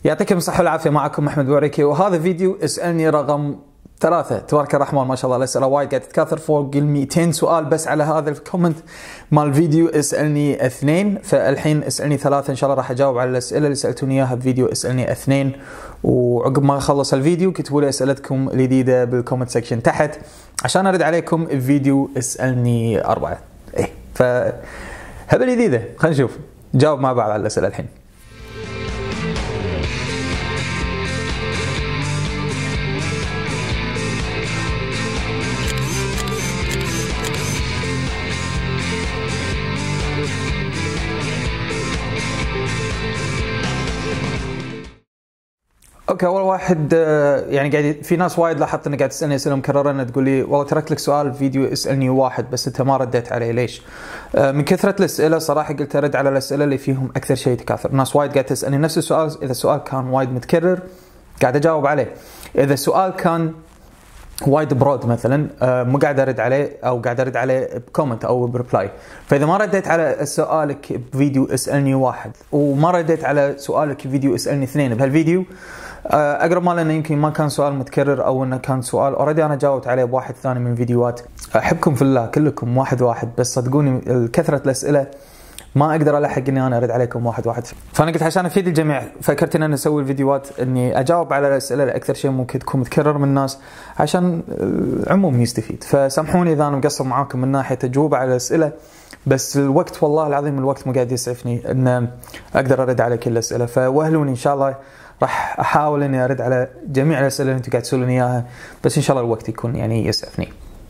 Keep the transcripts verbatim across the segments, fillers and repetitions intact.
يعطيكم الصحة والعافية، معكم أحمد بوريكي، وهذا فيديو اسألني رقم ثلاثة. تبارك الرحمن ما شاء الله الأسئلة وايد قاعد تتكاثر، فوق ال مئتين سؤال بس على هذا الكومنت مال فيديو اسألني اثنين. فالحين اسألني ثلاثة، إن شاء الله راح أجاوب على الأسئلة اللي سألتوني إياها بفيديو اسألني اثنين. وعقب ما أخلص الفيديو كتبوا لي أسئلتكم الجديدة بالكومنت سكشن تحت عشان أرد عليكم بفيديو اسألني أربعة. إيه فهبة جديدة، خلينا نشوف نجاوب مع بعض على الأسئلة الحين. اوكي، اول واحد يعني قاعد في ناس وايد لاحظت انه قاعد تسالني اسئله مكرره، انها تقول لي والله تركت لك سؤال فيديو اسالني واحد بس انت ما رديت عليه، ليش؟ من كثره الاسئله صراحه قلت ارد على الاسئله اللي فيهم اكثر شيء تكاثر. ناس وايد قاعد تسالني نفس السؤال، اذا السؤال كان وايد متكرر قاعد اجاوب عليه، اذا السؤال كان وايد برود مثلا مو قاعد ارد عليه او قاعد ارد عليه بكومنت او بريبلاي. فاذا ما رديت على سؤالك بفيديو اسالني واحد وما رديت على سؤالك بفيديو اسالني اثنين بهالفيديو، اقرب ما لانه يمكن ما كان سؤال متكرر او انه كان سؤال اوريدي انا جاوبت عليه بواحد ثاني من فيديوهات. احبكم في الله كلكم واحد واحد، بس صدقوني كثره الاسئله ما اقدر الحق اني انا ارد عليكم واحد واحد. فانا قلت عشان افيد الجميع فكرت ان انا اسوي الفيديوهات اني اجاوب على الاسئله اللي اكثر شيء ممكن تكون متكرر من الناس عشان العموم يستفيد. فسامحوني اذا انا مقصر معاكم من ناحيه اجوبه على الاسئله، بس الوقت والله العظيم الوقت مو قاعد يسعفني ان اقدر ارد على كل الاسئله. فوهلوني ان شاء الله، راح احاول اني ارد على جميع الاسئله اللي انتم قاعد تسالوني اياها، بس ان شاء الله الوقت يكون يعني يسعفني.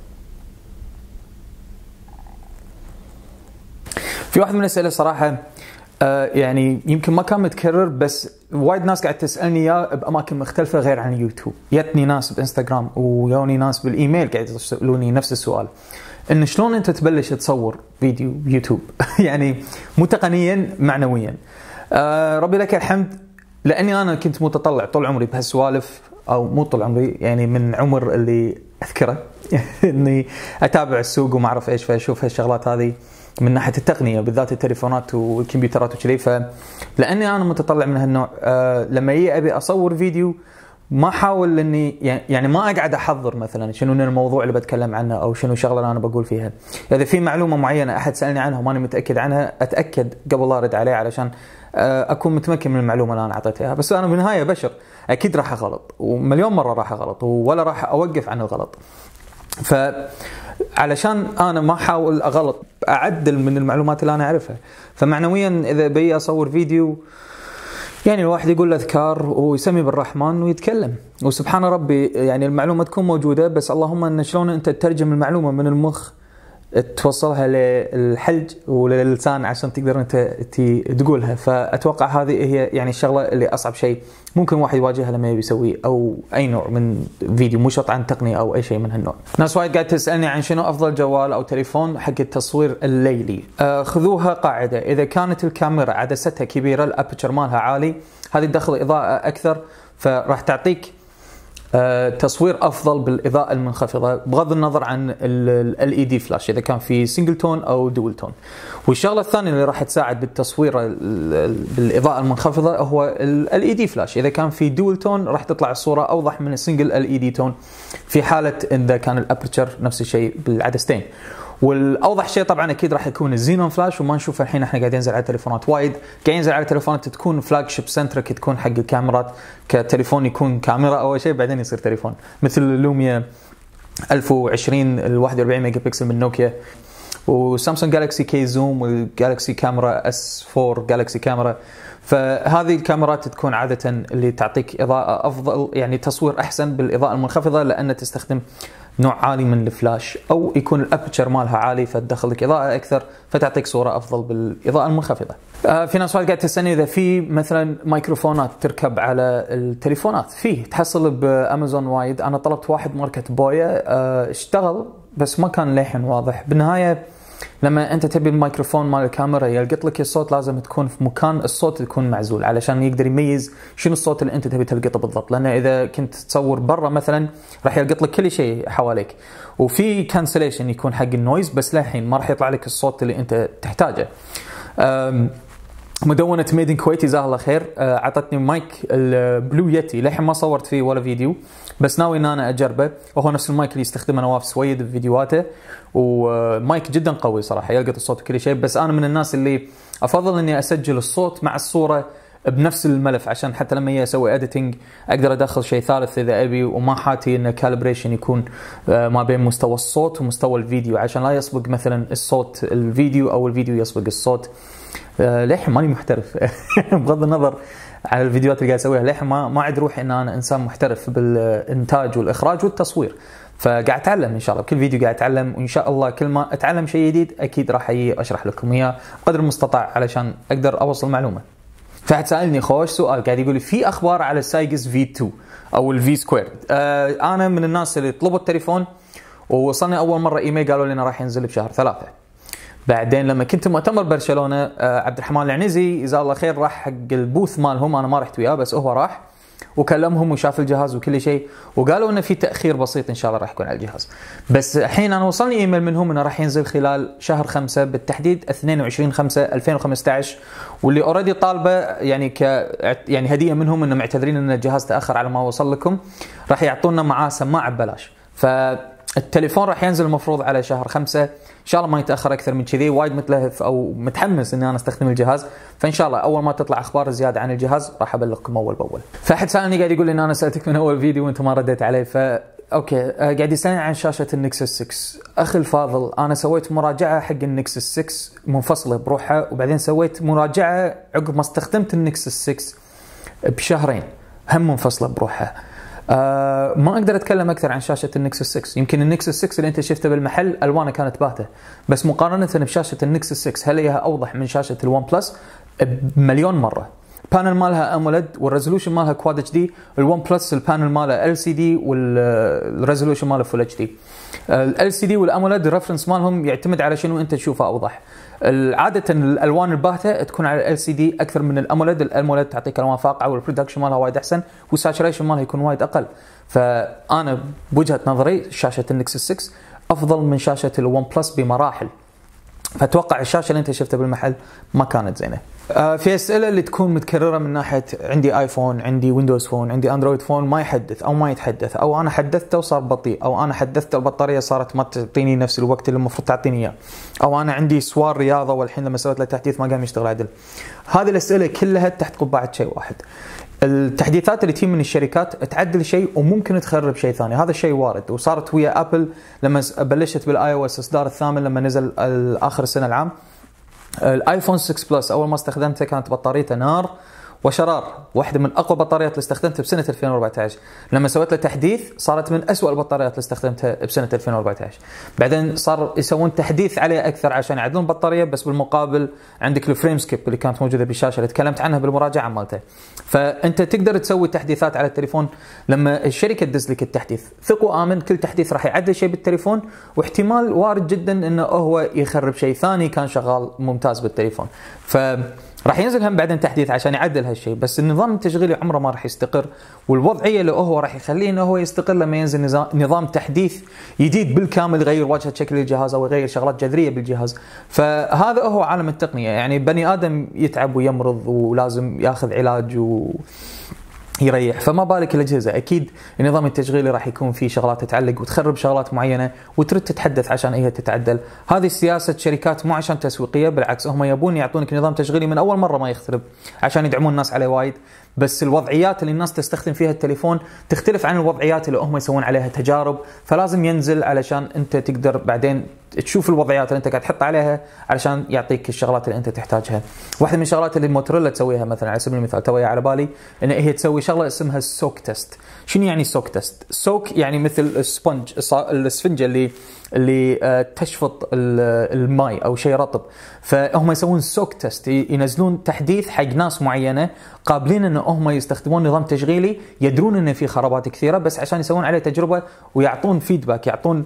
في واحد من الاسئله صراحه آه يعني يمكن ما كان متكرر، بس وايد ناس قاعد تسالني اياه باماكن مختلفه غير عن اليوتيوب. جتني ناس بانستغرام ويوني ناس بالايميل قاعد يسالوني نفس السؤال، ان شلون انت تبلش تصور فيديو يوتيوب يعني مو تقنيا معنويا. آه ربي لك الحمد، لاني انا كنت متطلع طول عمري بهالسوالف، او مو طول عمري يعني من عمر اللي اذكره اني اتابع السوق وما اعرف ايش، فاشوف هالشغلات هذه من ناحيه التقنيه بالذات التليفونات والكمبيوترات وكذي. فلاني انا متطلع من هالنوع، آه لما يجي ابي اصور فيديو ما احاول اني يعني ما اقعد احضر مثلا شنو الموضوع اللي بتكلم عنه او شنو الشغله اللي انا بقول فيها. اذا في معلومه معينه احد سالني عنها وماني متاكد عنها اتاكد قبل لا ارد عليه علشان اكون متمكن من المعلومه اللي انا اعطيتها اياها. بس انا بالنهايه بشر، اكيد راح اغلط ومليون مره راح اغلط ولا راح اوقف عن الغلط. ف علشان انا ما احاول اغلط اعدل من المعلومات اللي انا اعرفها. فمعنويا اذا بي اصور فيديو يعني الواحد يقول اذكار ويسمي بالرحمن ويتكلم وسبحان ربي، يعني المعلومه تكون موجوده، بس اللهم ان شلون انت تترجم المعلومه من المخ توصلها للحلج وللسان عشان تقدر انت تقولها. فاتوقع هذه هي يعني الشغله اللي اصعب شيء ممكن واحد يواجهها لما يبي يسوي او اي نوع من فيديو، مو شرط عن تقنيه او اي شيء من هالنوع. ناس وايد قاعد تسالني عن شنو افضل جوال او تليفون حق التصوير الليلي. آه خذوها قاعده، اذا كانت الكاميرا عدستها كبيره الابتشر مالها عالي، هذه تدخل اضاءه اكثر فراح تعطيك آه تصوير افضل بالاضاءه المنخفضه بغض النظر عن ال اي دي فلاش اذا كان في سنجل تون او دول تون. والشغله الثانيه اللي راح تساعد بالتصوير بالاضاءه المنخفضه هو ال اي دي فلاش، اذا كان في دول تون راح تطلع الصوره اوضح من السنجل ال اي دي تون في حاله اذا كان الابرتشر نفس الشيء بالعدستين. والاوضح شيء طبعا اكيد راح يكون الزينون فلاش، وما نشوف الحين احنا قاعدين ننزل على تليفونات وايد، قاعدين ننزل على تليفونات تكون فلاج شيب سنترك، تكون حق الكاميرات كتليفون يكون كاميرا اول شيء بعدين يصير تليفون، مثل اللوميا ألف وعشرين ال واحد وأربعين ميجا بكسل من نوكيا، وسامسونج جالكسي كي زوم، والجالكسي كاميرا اس أربعة جالكسي كاميرا. فهذه الكاميرات تكون عاده اللي تعطيك اضاءه افضل، يعني تصوير احسن بالاضاءه المنخفضه لان تستخدم نوع عالي من الفلاش، او يكون الابتشر مالها عالي فتدخل لك اضاءه اكثر فتعطيك صوره افضل بالاضاءه المنخفضه. آه في ناس وايد قاعد تسالني اذا في مثلا ميكروفونات تركب على التليفونات. فيه تحصل بامازون وايد، انا طلبت واحد ماركه بويا آه اشتغل بس ما كان للحين واضح. بالنهايه لما انت تبي الميكروفون مال الكاميرا يلقط لك الصوت لازم تكون في مكان الصوت يكون معزول علشان يقدر يميز شنو الصوت اللي انت تبي تلقطه بالضبط، لان اذا كنت تصور برا مثلا راح يلقط لك كل شيء حواليك، وفي كانسليشن يكون حق النويز بس للحين ما راح يطلع لك الصوت اللي انت تحتاجه. مدونة ميدن كويتي جزاها الله خير، اعطتني مايك البلو يتي، للحين ما صورت فيه ولا فيديو بس ناوي ان انا اجربه، وهو نفس المايك اللي يستخدمه نواف سويد في فيديوهاته، ومايك جدا قوي صراحه يلقط الصوت وكل شيء. بس انا من الناس اللي افضل اني اسجل الصوت مع الصوره بنفس الملف، عشان حتى لما اجي اسوي اديتنج اقدر ادخل شيء ثالث اذا ابي، وما حاتي ان كالبريشن يكون ما بين مستوى الصوت ومستوى الفيديو، عشان لا يسبق مثلا الصوت الفيديو او الفيديو يسبق الصوت. للحين ماني محترف بغض النظر على الفيديوهات اللي قاعد اسويها، للحين ما ما عاد روحي ان انا انسان محترف بالانتاج والاخراج والتصوير، فقاعد اتعلم ان شاء الله بكل فيديو قاعد اتعلم، وان شاء الله كل ما اتعلم شيء جديد اكيد راح اجي اشرح لكم اياه قدر المستطاع علشان اقدر اوصل معلومه. فحد سالني خوش سؤال قاعد يقول لي في اخبار على السايجس في اثنين او الفي سكوير. آه انا من الناس اللي طلبوا التليفون ووصلني اول مره ايميل قالوا لي انه راح ينزل بشهر ثلاثة. بعدين لما كنت مؤتمر برشلونه آه عبد الرحمن العنزي جزاه الله خير راح حق البوث مالهم، انا ما رحت وياه بس هو راح وكلمهم وشاف الجهاز وكل شيء، وقالوا انه في تاخير بسيط ان شاء الله راح يكون على الجهاز. بس الحين انا وصلني ايميل منهم انه راح ينزل خلال شهر خمسة، بالتحديد اثنين وعشرين خمسة ألفين وخمسة عشر، واللي اوريدي طالبه يعني ك يعني هديه منهم انه معتذرين ان الجهاز تاخر على ما وصل لكم، راح يعطونا معاه سماعه ببلاش. فالتليفون راح ينزل المفروض على شهر خمسة، ان شاء الله ما يتاخر اكثر من كذي. وايد متلهف او متحمس اني انا استخدم الجهاز، فان شاء الله اول ما تطلع اخبار زياده عن الجهاز راح ابلغكم اول باول. فاحد سالني قاعد يقول لي ان انا سالتك من اول فيديو وانت ما رديت عليه، ف اوكي قاعد يسالني عن شاشه النكسس ستة. اخي الفاضل انا سويت مراجعه حق النكسس ستة منفصله بروحها، وبعدين سويت مراجعه عقب ما استخدمت النكسس ستة بشهرين هم منفصله بروحها. آه ما اقدر اتكلم اكثر عن شاشه النكسس ستة. يمكن النكسس ستة اللي انت شفته بالمحل الوانه كانت باته، بس مقارنه بشاشه النكسس ستة هل هي اوضح من شاشه الون بلس بمليون مره. البانل مالها اموليد والريزولوشن مالها كواد اتش دي، الون بلس البانل ماله ال سي دي والريزولوشن ماله فول اتش دي. ال سي دي والاموليد الريفرنس مالهم يعتمد على شنو انت تشوفه اوضح. عاده الالوان الباهته تكون على ال سي دي اكثر من الاموليد، الاموليد تعطيك الوان فاقعه والبرودكشن مالها وايد احسن والساتوريشن مالها يكون وايد اقل. فانا بوجهه نظري شاشه النكسس ستة افضل من شاشه الون بلس بمراحل. فاتوقع الشاشه اللي انت شفتها بالمحل ما كانت زينه. آه في اسئله اللي تكون متكرره من ناحيه عندي ايفون، عندي ويندوز فون، عندي اندرويد فون ما يحدث او ما يتحدث، او انا حدثته وصار بطيء، او انا حدثت البطاريه صارت ما تعطيني نفس الوقت اللي المفروض تعطيني اياه، او انا عندي سوار رياضه والحين لما سويت له تحديث ما قام يشتغل عدل. هذه الاسئله كلها تحت قبعه شيء واحد. التحديثات اللي تجي من الشركات تعدل شيء وممكن تخرب شيء ثاني، هذا الشيء وارد، وصارت ويا ابل لما بلشت بالاي او اس اصدار الثامن لما نزل اخر السنه العام. الايفون ستة بلس اول ما استخدمته كانت بطاريته نار وشرار، واحده من اقوى بطاريات اللي استخدمتها بسنه ألفين وأربعة عشر. لما سويت له تحديث صارت من أسوأ البطاريات اللي استخدمتها بسنه ألفين وأربعة عشر. بعدين صار يسوون تحديث عليه اكثر عشان يعدلون البطاريه، بس بالمقابل عندك الفريم سكيب اللي كانت موجوده بالشاشه اللي تكلمت عنها بالمراجعه مالته. فانت تقدر تسوي تحديثات على التليفون لما الشركه تدز لك التحديث، ثق وامن كل تحديث راح يعدل شيء بالتليفون، واحتمال وارد جدا انه هو يخرب شيء ثاني كان شغال ممتاز بالتليفون. ف راح ينزل هم بعدين تحديث عشان يعدل هالشيء، بس النظام التشغيلي عمره ما راح يستقر، والوضعيه اللي هو راح يخليه انه هو يستقر لما ينزل نظام تحديث جديد بالكامل يغير واجهه شكل الجهاز او يغير شغلات جذريه بالجهاز. فهذا هو عالم التقنيه، يعني بني ادم يتعب ويمرض ولازم ياخذ علاج و يريح، فما بالك الاجهزه. اكيد النظام التشغيلي راح يكون فيه شغلات تتعلق وتخرب شغلات معينه وترد تتحدث عشان هي تتعدل. هذه سياسه شركات مو عشان تسويقيه، بالعكس هم يبون يعطونك نظام تشغيلي من اول مره ما يخترب عشان يدعمون الناس عليه وايد. بس الوضعيات اللي الناس تستخدم فيها التليفون تختلف عن الوضعيات اللي هم يسوون عليها تجارب، فلازم ينزل علشان انت تقدر بعدين تشوف الوضعيات اللي انت قاعد تحط عليها علشان يعطيك الشغلات اللي انت تحتاجها. واحده من الشغلات اللي موتوريلا تسويها مثلا على سبيل المثال توي على بالي ان هي تسوي شغله اسمها السوك تيست. شنو يعني سوك تيست؟ سوك يعني مثل السبونج، الاسفنجه اللي اللي تشفط الماء او شيء رطب، فهم يسوون سوك تيست، ينزلون تحديث حق ناس معينه قابلين ان هم يستخدمون نظام تشغيلي يدرون ان في خرابات كثيره، بس عشان يسوون عليه تجربه ويعطون فيدباك، يعطون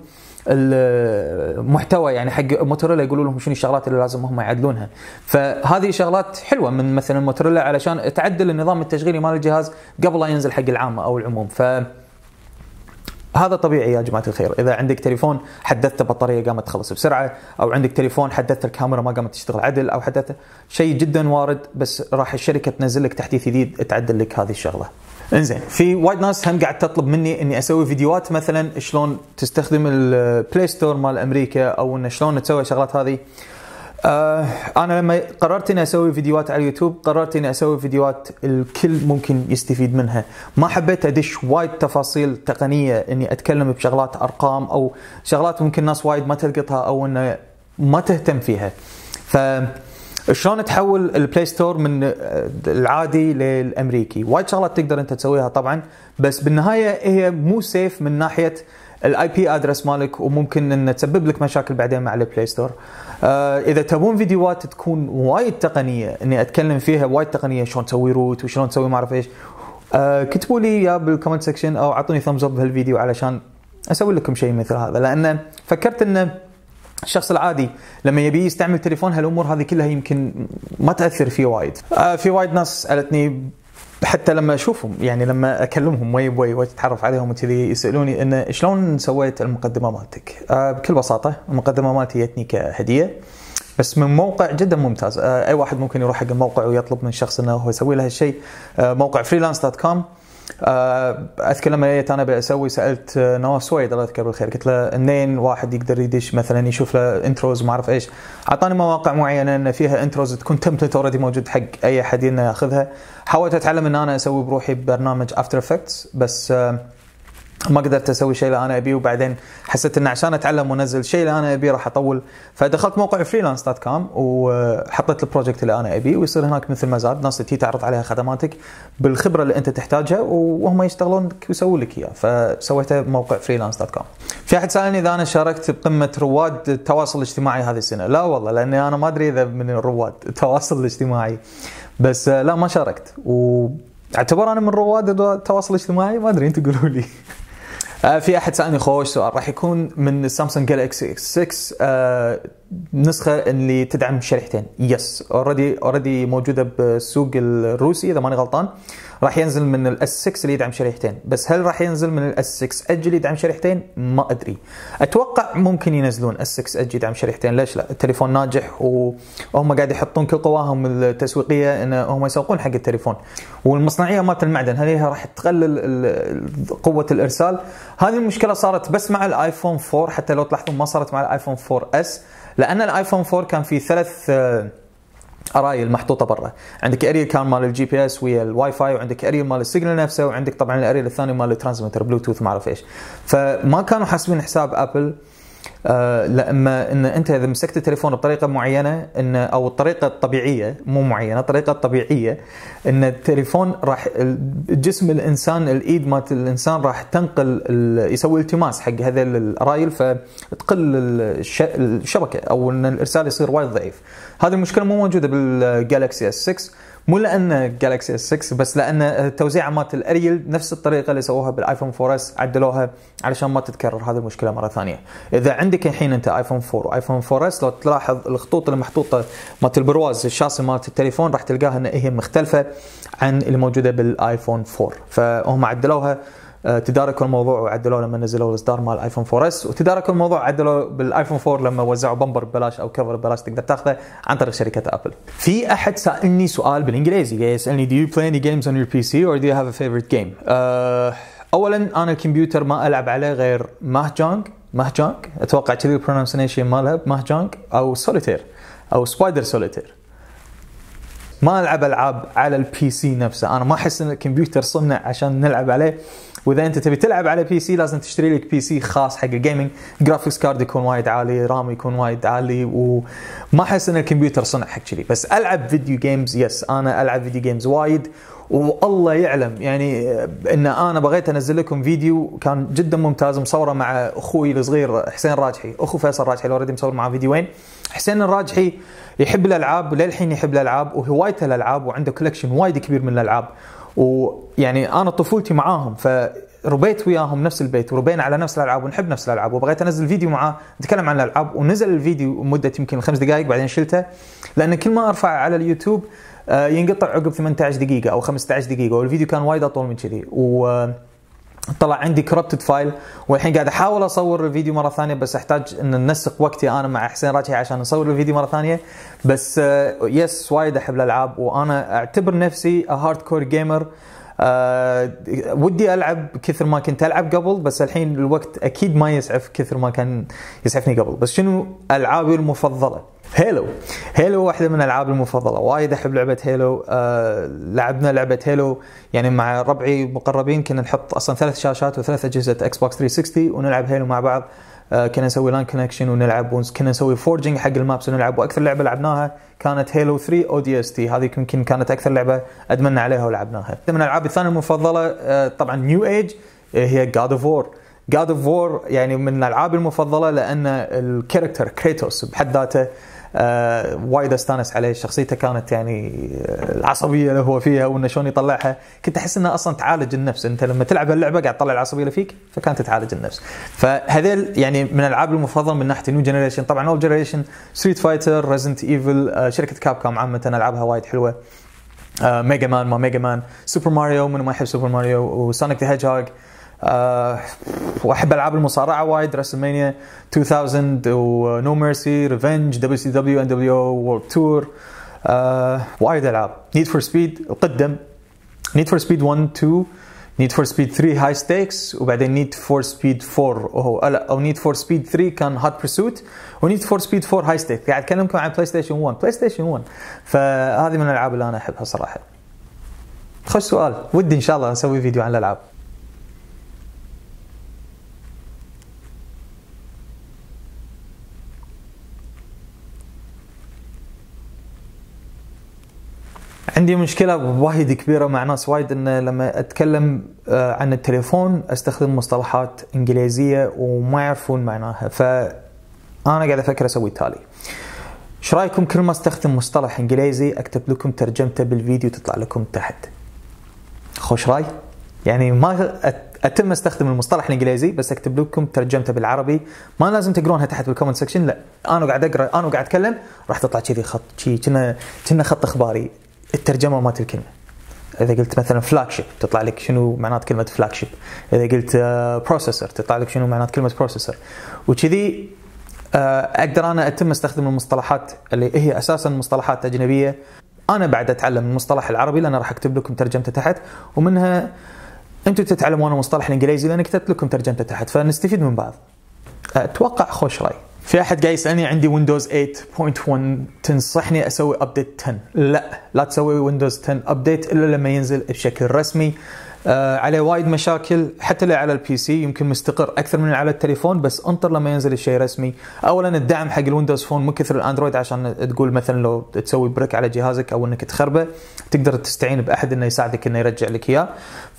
المحتوى يعني حق موتوريلا، يقولوا لهم شنو الشغلات اللي لازم هم يعدلونها. فهذه شغلات حلوه من مثلا موتوريلا علشان تعدل النظام التشغيلي مال الجهاز قبل لا ينزل حق العامه او العموم. ف هذا طبيعي يا جماعه الخير. اذا عندك تليفون حدثت بطاريه قامت تخلص بسرعه، او عندك تليفون حدثت الكاميرا ما قامت تشتغل عدل، او حدثت شيء جدا وارد، بس راح الشركه تنزل لك تحديث جديد تعدل لك هذه الشغله. انزين، في وايد ناس هم قاعد تطلب مني اني اسوي فيديوهات مثلا شلون تستخدم البلاي ستور مال امريكا، او ان شلون تسوي شغلات هذه. آه انا لما قررت اني اسوي فيديوهات على اليوتيوب قررت اني اسوي فيديوهات الكل ممكن يستفيد منها. ما حبيت ادش وايد تفاصيل تقنيه، اني اتكلم بشغلات ارقام او شغلات ممكن الناس وايد ما تلقطها او انه ما تهتم فيها. ف شلون تحول البلاي ستور من العادي للامريكي؟ وايد شغلات تقدر انت تسويها طبعا، بس بالنهايه هي مو سيف من ناحيه الاي بي ادرس مالك، وممكن ان تسبب لك مشاكل بعدين مع البلاي ستور. آه اذا تبون فيديوهات تكون وايد تقنيه اني اتكلم فيها وايد تقنيه، شلون تسوي روت وشلون تسوي ما اعرف ايش، آه كتبوا لي يا بالكومنت سكشن او اعطوني ثامز اب بهالفيديو علشان اسوي لكم شيء مثل هذا. لان فكرت ان الشخص العادي لما يبي يستعمل تليفون هالامور هذه كلها يمكن ما تاثر فيه وايد. آه في وايد ناس سالتني حتى لما اشوفهم، يعني لما اكلمهم وي وي واتعرف عليهم وكذي، يسالوني انه شلون سويت المقدمه مالتك. آه بكل بساطه المقدمه مالتي جتني كهديه بس من موقع جدا ممتاز. آه اي واحد ممكن يروح حق الموقع ويطلب من شخص انه هو يسوي له هالشيء. آه موقع فريلانس دوت كوم. اذكر لما جيت انا بسوي سالت نواف سويد الله يذكره بالخير، قلت له انين واحد يقدر يدش مثلا يشوف له انتروز ما اعرف ايش. اعطاني مواقع معينه ان فيها انتروز تكون تمبلت اوريدي موجود حق اي احد انه ياخذها. حاولت اتعلم ان انا اسوي بروحي ببرنامج افتر افكتس، بس ما قدرت اسوي شيء اللي انا ابيه، وبعدين حسيت ان عشان اتعلم وانزل شيء اللي انا ابيه راح اطول، فدخلت موقع فريلانس دوت كوم وحطيت البروجكت اللي انا ابيه، ويصير هناك مثل مزاد ناس تجي تعرض عليها خدماتك بالخبره اللي انت تحتاجها وهم يشتغلون لك ويسوون لك اياه. فسويته بموقع فريلانس دوت كوم. في احد سالني اذا انا شاركت بقمه رواد التواصل الاجتماعي هذه السنه. لا والله، لاني انا ما ادري اذا من الرواد التواصل الاجتماعي، بس لا ما شاركت، واعتبر انا من رواد التواصل الاجتماعي. ما ادري، انتم قولوا لي. آه في احد سالني خوش سؤال، راح يكون من سامسونج جالكسي اكس ستة آه نسخه اللي تدعم شريحتين. يس اوريدي اوريدي موجوده بالسوق الروسي اذا ماني غلطان. راح ينزل من الاس ستة اللي يدعم شريحتين، بس هل راح ينزل من الاس ستة ايدج اللي يدعم شريحتين؟ ما ادري. اتوقع ممكن ينزلون اس ستة ايدج يدعم شريحتين، ليش لا؟ التليفون ناجح وهم قاعد يحطون كل قواهم التسويقيه ان هم يسوقون حق التليفون. والمصنعيه مالت المعدن هل هي راح تقلل قوه الارسال؟ هذه المشكله صارت بس مع الايفون فور، حتى لو تلاحظون ما صارت مع الايفون فور اس، لان الايفون فور كان في ثلاث ارايل محطوطه برا. عندك اريل كان مال الجي بي اس ويا الواي فاي، وعندك اريل مال السيجنال نفسه، وعندك طبعا الاريل الثاني مال الترانسميتر بلوتوث ما اعرف ايش. فما كانوا حاسبين حساب ابل آه لما ان انت اذا مسكت التليفون بطريقه معينه ان او الطريقه الطبيعيه مو معينه الطريقه الطبيعيه ان التليفون راح جسم الانسان الايد مالت الانسان راح تنقل يسوي التماس حق هذه الارايل، فتقل الشبكه او ان الارسال يصير وايد ضعيف. هذه المشكله مو موجوده بالجالكسي اس ستة، مو لان جالكسي اس ستة بس لان التوزيع مالت الاريل نفس الطريقه اللي سووها بالايفون فور اس عدلوها علشان ما تتكرر هذه المشكله مره ثانيه. اذا عندك الحين انت ايفون فور وايفون فور اس، لو تلاحظ الخطوط اللي محطوطه مالت البرواز الشاصي مالت التليفون راح تلقاها ان هي مختلفه عن اللي موجوده بالايفون فور، فهم عدلوها تداركوا الموضوع وعدلوا لما نزلوا الاصدار مال الايفون فور اس، وتداركوا الموضوع عدلوا بالايفون فور لما وزعوا بمبر ببلاش او كفر ببلاش تقدر تاخذه عن طريق شركه ابل. في احد سالني سؤال بالانجليزي، يسالني do you play any games on your بي سي or do you have a favorite game؟ أه اولا انا الكمبيوتر ما العب عليه غير ماهجانج ماهجانج اتوقع كذي البرونسيشن مالها ماهجانج، او سوليتير او سبايدر سوليتير. ما العب العاب على البي سي نفسه. انا ما احس ان الكمبيوتر صنع عشان نلعب عليه، واذا انت تبي تلعب على بي سي لازم تشتري لك بي سي خاص حق الجيمنج، جرافيكس كارد يكون وايد عالي، رام يكون وايد عالي، وما احس ان الكمبيوتر صنع حق كذي. بس العب فيديو جيمز، يس انا العب فيديو جيمز وايد، والله يعلم يعني ان انا بغيت انزل لكم فيديو كان جدا ممتاز مصوره مع اخوي الصغير حسين راجحي، اخو فيصل راجحي اللي اوريدي مصور معه فيديوين. حسين الراجحي يحب الالعاب للحين، يحب الالعاب وهوايته الالعاب، وعنده كولكشن وايد كبير من الالعاب، ويعني انا طفولتي معاهم فربيت وياهم نفس البيت وربينا على نفس الالعاب ونحب نفس الالعاب، وبغيت انزل فيديو معاه نتكلم عن الالعاب. ونزل الفيديو مده يمكن خمس دقائق بعدين شلته، لان كل ما ارفع على اليوتيوب ينقطع عقب ثمانية عشر دقيقه او خمسة عشر دقيقه، والفيديو كان وايد اطول من كذي. و طلع عندي كربتد فايل، والحين قاعد احاول اصور الفيديو مره ثانيه، بس احتاج ان ننسق وقتي انا مع حسين راجحي عشان نصور الفيديو مره ثانيه. بس يس وايد احب الالعاب، وانا اعتبر نفسي هارد كور جيمر. أه ودي العب كثر ما كنت العب قبل، بس الحين الوقت اكيد ما يسعف كثر ما كان يسعفني قبل. بس شنو العابي المفضله؟ هيلو. هيلو واحدة من الألعاب المفضلة، وايد أحب لعبة هيلو. آه لعبنا لعبة هيلو يعني مع ربعي مقربين، كنا نحط أصلا ثلاث شاشات وثلاث أجهزة إكس بوكس ثلاثمية وستين ونلعب هيلو مع بعض. آه كنا نسوي لان كونكشن ونلعب، وكنا نسوي فورجينج حق المابس ونلعب. وأكثر لعبة لعبناها كانت هيلو ثلاثة أو دي إس تي، هذه يمكن كانت أكثر لعبة أدمنا عليها ولعبناها. من الألعاب الثانية المفضلة آه طبعا نيو ايج هي God of War. God of War يعني من الألعاب المفضلة لأن الكاركتر كريتوس بحد ذاته آه وايد استانس عليه. شخصيته كانت يعني العصبيه اللي هو فيها وانه شلون يطلعها، كنت احس انها اصلا تعالج النفس. انت لما تلعب اللعبه قاعد تطلع العصبيه اللي فيك، فكانت تعالج النفس. فهذيل يعني من الالعاب المفضله من ناحيه نيو جنريشن. طبعا اول جنريشن ستريت فايتر، ريزنت ايفل، آه شركه كاب كوم عامه العابها وايد حلوه. آه ميجا مان ما ميجا مان، سوبر ماريو من ما يحب سوبر ماريو، وسونيك ذا هيدجهوج. أه واحب العاب المصارعه وايد، راسلمانيا ألفين ونو ميرسي، ريفنج، دبليو سي دبليو، ان دبليو او وورلد تور. أه وايد العاب. نيد فور سبيد القدم، نيد فور سبيد واحد اثنين، نيد فور سبيد ثلاثة هاي ستيكس، وبعدين نيد فور سبيد أربعة او لا او نيد فور سبيد ثلاثة كان هات برسوت، ونيد فور سبيد أربعة هاي ستيك. قاعد اكلمكم عن بلاي ستيشن واحد. بلاي ستيشن واحد فهذه من الالعاب اللي انا احبها صراحه. خوش سؤال، ودي ان شاء الله نسوي فيديو عن الالعاب. عندي مشكلة وايد كبيرة مع ناس وايد، ان لما اتكلم عن التليفون استخدم مصطلحات انجليزية وما يعرفون معناها. فانا قاعد افكر اسوي التالي. ايش رايكم كل ما استخدم مصطلح انجليزي اكتب لكم ترجمته بالفيديو تطلع لكم تحت؟ خوش راي؟ يعني ما اتم استخدم المصطلح الانجليزي بس اكتب لكم ترجمته بالعربي. ما لازم تقرونها تحت بالكومنت سكشن، لا انا قاعد اقرا انا قاعد اتكلم راح تطلع كذي خط شي كنا كنا خط اخباري الترجمه مالت الكلمه. اذا قلت مثلا فلاج شيب تطلع لك شنو معنات كلمه فلاج شيب، اذا قلت بروسيسور تطلع لك شنو معنات كلمه بروسيسور، وكذي اقدر انا اتم استخدم المصطلحات اللي هي اساسا مصطلحات اجنبيه. انا بعد اتعلم المصطلح العربي لان راح اكتب لكم ترجمته تحت، ومنها انتم تتعلمون المصطلح الانجليزي لان كتبت لكم ترجمته تحت، فنستفيد من بعض. اتوقع خوش راي. في احد قاعد يسالني عندي ويندوز ثمانية نقطة واحد تنصحني اسوي ابديت عشرة؟ لا لا تسوي ويندوز عشرة ابديت الا لما ينزل بشكل رسمي. آه عليه وايد مشاكل حتى اللي على البي سي، يمكن مستقر اكثر من على التليفون، بس انطر لما ينزل الشيء رسمي. اولا الدعم حق الويندوز فون مو كثر الاندرويد، عشان تقول مثلا لو تسوي بريك على جهازك او انك تخربه تقدر تستعين باحد انه يساعدك انه يرجع لك اياه.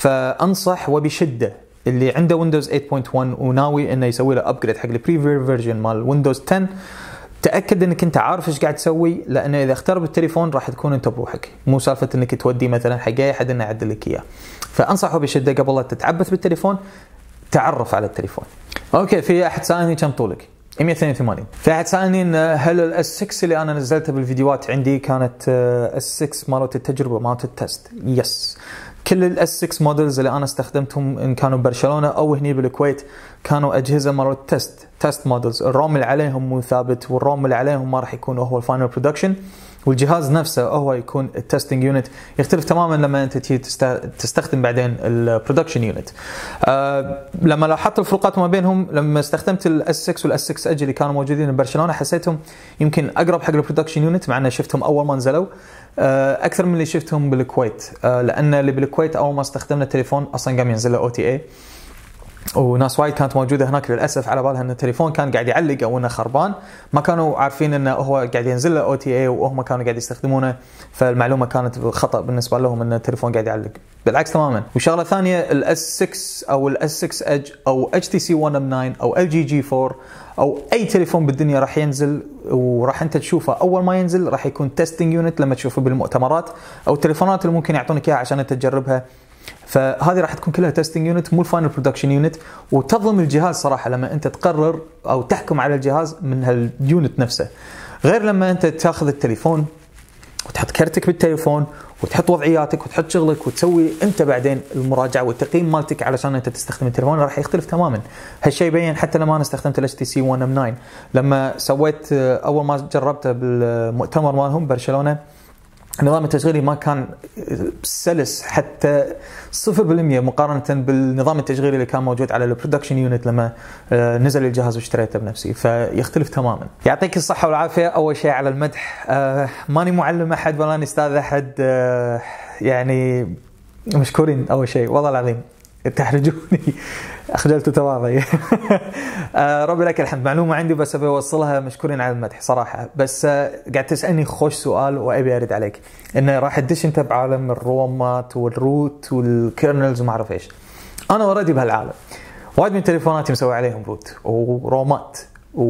فانصح وبشده اللي عنده ويندوز ثمانية نقطة واحد وناوي انه يسوي له ابجريد حق البريفير فيرجن مال ويندوز عشرة، تاكد انك انت عارف ايش قاعد تسوي، لان اذا اخترب التليفون راح تكون انت بروحك، مو سالفه انك تودي مثلا حق اي احد انه يعدل لك اياه. فانصحه بشده قبل لا تتعبث بالتليفون تعرف على التليفون. اوكي، في احد سالني كم طولك؟ مئة واثنين وثمانين. في احد سالني هل الاس ستة اللي انا نزلتها بالفيديوهات عندي كانت اس ستة مالت التجربه مالت التست؟ يس، كل الاس ستة مودلز اللي انا استخدمتهم ان كانوا ببرشلونه او هني بالكويت كانوا اجهزه مالت تست تست مودلز. الروم اللي عليهم مو ثابت، والروم اللي عليهم ما راح يكون هو الفاينل برودكشن، والجهاز نفسه هو يكون التستنج يونت. يختلف تماما لما انت تيجي تستخدم بعدين البرودكشن يونت. آه لما لاحظت الفروقات ما بينهم، لما استخدمت الاس ستة والاس ستة اج اللي كانوا موجودين ببرشلونه حسيتهم يمكن اقرب حق البرودكشن يونت، مع ان شفتهم اول ما نزلوا آه اكثر من اللي شفتهم بالكويت. آه لان اللي بالكويت اول ما استخدمنا التليفون اصلا قام ينزل له او تي اي، وناس وايد كانت موجوده هناك للاسف على بالها ان التليفون كان قاعد يعلق او انه خربان، ما كانوا عارفين انه هو قاعد ينزل له او تي اي وهم كانوا قاعد يستخدمونه، فالمعلومه كانت خطا بالنسبه لهم ان التليفون قاعد يعلق. بالعكس تماما. وشغله ثانيه، الاس ستة او الاس ستة اج او اتش تي سي واحد ام تسعة او ال جي جي أربعة او اي تليفون بالدنيا راح ينزل، وراح انت تشوفه اول ما ينزل راح يكون تيستنج يونت لما تشوفه بالمؤتمرات او التليفونات اللي ممكن يعطونك اياها عشان انت تجربها. فهذه راح تكون كلها تيستنج يونت مو الفاينل برودكشن يونت، وتظلم الجهاز صراحه لما انت تقرر او تحكم على الجهاز من هاليونت نفسه، غير لما انت تاخذ التليفون وتحط كرتك بالتليفون وتحط وضعياتك وتحط شغلك وتسوي انت بعدين المراجعه والتقييم مالتك علشان انت تستخدم التليفون راح يختلف تماما. هالشيء بين حتى لما انا استخدمت الاتش تي سي ون ام تسعة لما سويت اول ما جربته بالمؤتمر مالهم برشلونه، النظام التشغيلي ما كان سلس حتى صفر بالمية مقارنة بالنظام التشغيلي اللي كان موجود على البرودكشن يونت لما نزل الجهاز واشتريته بنفسي، فيختلف تماما. يعطيك الصحة والعافية. أول شيء على المدح، آه ماني معلم أحد ولا أستاذ أحد، آه يعني مشكورين أول شيء والله العظيم، تحرجوني أخجلت تواضعي. آه ربي لك الحمد. معلومة عندي بس أبي أوصلها، مشكورين على المدح صراحة. بس آه قاعد تسألني خوش سؤال وأبي أرد عليك، إنه راح تدش أنت بعالم الرومات والروت والكيرنلز وما أعرف إيش. أنا أوريدي بهالعالم، وايد من تليفوناتي مسوي عليهم روت ورومات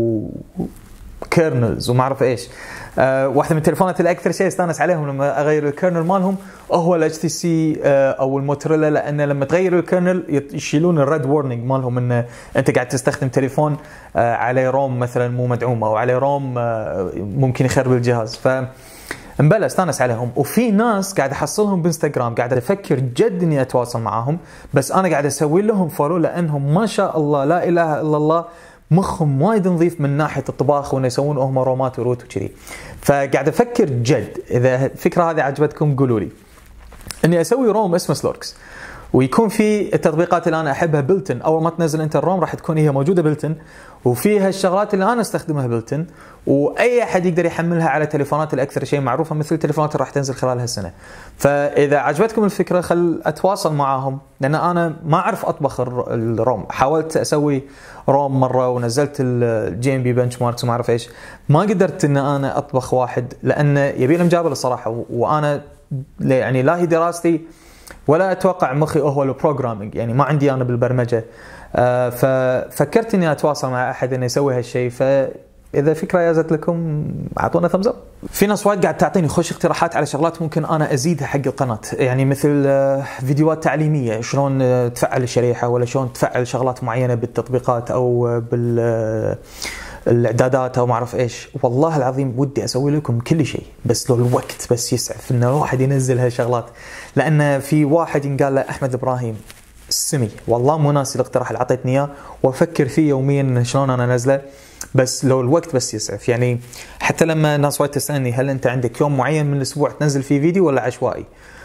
وكيرنلز وما أعرف إيش. أه واحدة من التليفونات اللي أكثر شيء استانس عليهم لما أغير الكيرنل مالهم هو ال إتش تي سي أه أو الموتوريلا، لأن لما تغير الكيرنل يشيلون الريد وورنينج مالهم إن أنت قاعد تستخدم تليفون أه عليه روم مثلا مو مدعوم أو عليه روم أه ممكن يخرب الجهاز. ف مبلا استانس عليهم. وفي ناس قاعد احصلهم بانستغرام قاعد افكر جد اني اتواصل معاهم، بس انا قاعد اسوي لهم فولو لانهم ما شاء الله لا اله الا الله مخهم وايد نظيف من ناحيه الطباخ وانه يسوون هم رومات وروت وكذي. فقاعد افكر جد اذا الفكره هذه عجبتكم قولوا لي اني اسوي روم اسمه سلوركس، ويكون في التطبيقات اللي انا احبها بلتن. اول ما تنزل انت الروم راح تكون هي موجوده بلتن، وفيها الشغلات اللي انا استخدمها بلتن، واي احد يقدر يحملها على تليفونات الاكثر شيء معروفه مثل التليفونات اللي راح تنزل خلال هالسنه. فاذا عجبتكم الفكره خل اتواصل معاهم، لان انا ما اعرف اطبخ الروم. حاولت اسوي روم مره ونزلت الجي ام بي بنش ماركس وما اعرف ايش، ما قدرت ان انا اطبخ واحد لان يبي له مجابل الصراحه، وانا يعني لا هي دراستي ولا اتوقع مخي هو البروجرامينج، يعني ما عندي انا بالبرمجه. آه ففكرت اني اتواصل مع احد انه يسوي هالشيء. فاذا فكره جازت لكم اعطونا ثمز اب. في ناس وايد قاعد تعطيني خوش اقتراحات على شغلات ممكن انا ازيدها حق القناه، يعني مثل آه فيديوهات تعليميه شلون آه تفعل الشريحه، ولا شلون تفعل شغلات معينه بالتطبيقات او آه بال آه الاعدادات او ما اعرف ايش. والله العظيم ودي اسوي لكم كل شيء، بس لو الوقت بس يسعف ان الواحد ينزل هالشغلات. لان في واحد ينقال له احمد ابراهيم السمي، والله مو ناسي الاقتراح اللي اعطيتني اياه وافكر فيه يوميا شلون انا انزله، بس لو الوقت بس يسعف. يعني حتى لما ناس وايد تسالني هل انت عندك يوم معين من الاسبوع تنزل فيه فيديو ولا عشوائي،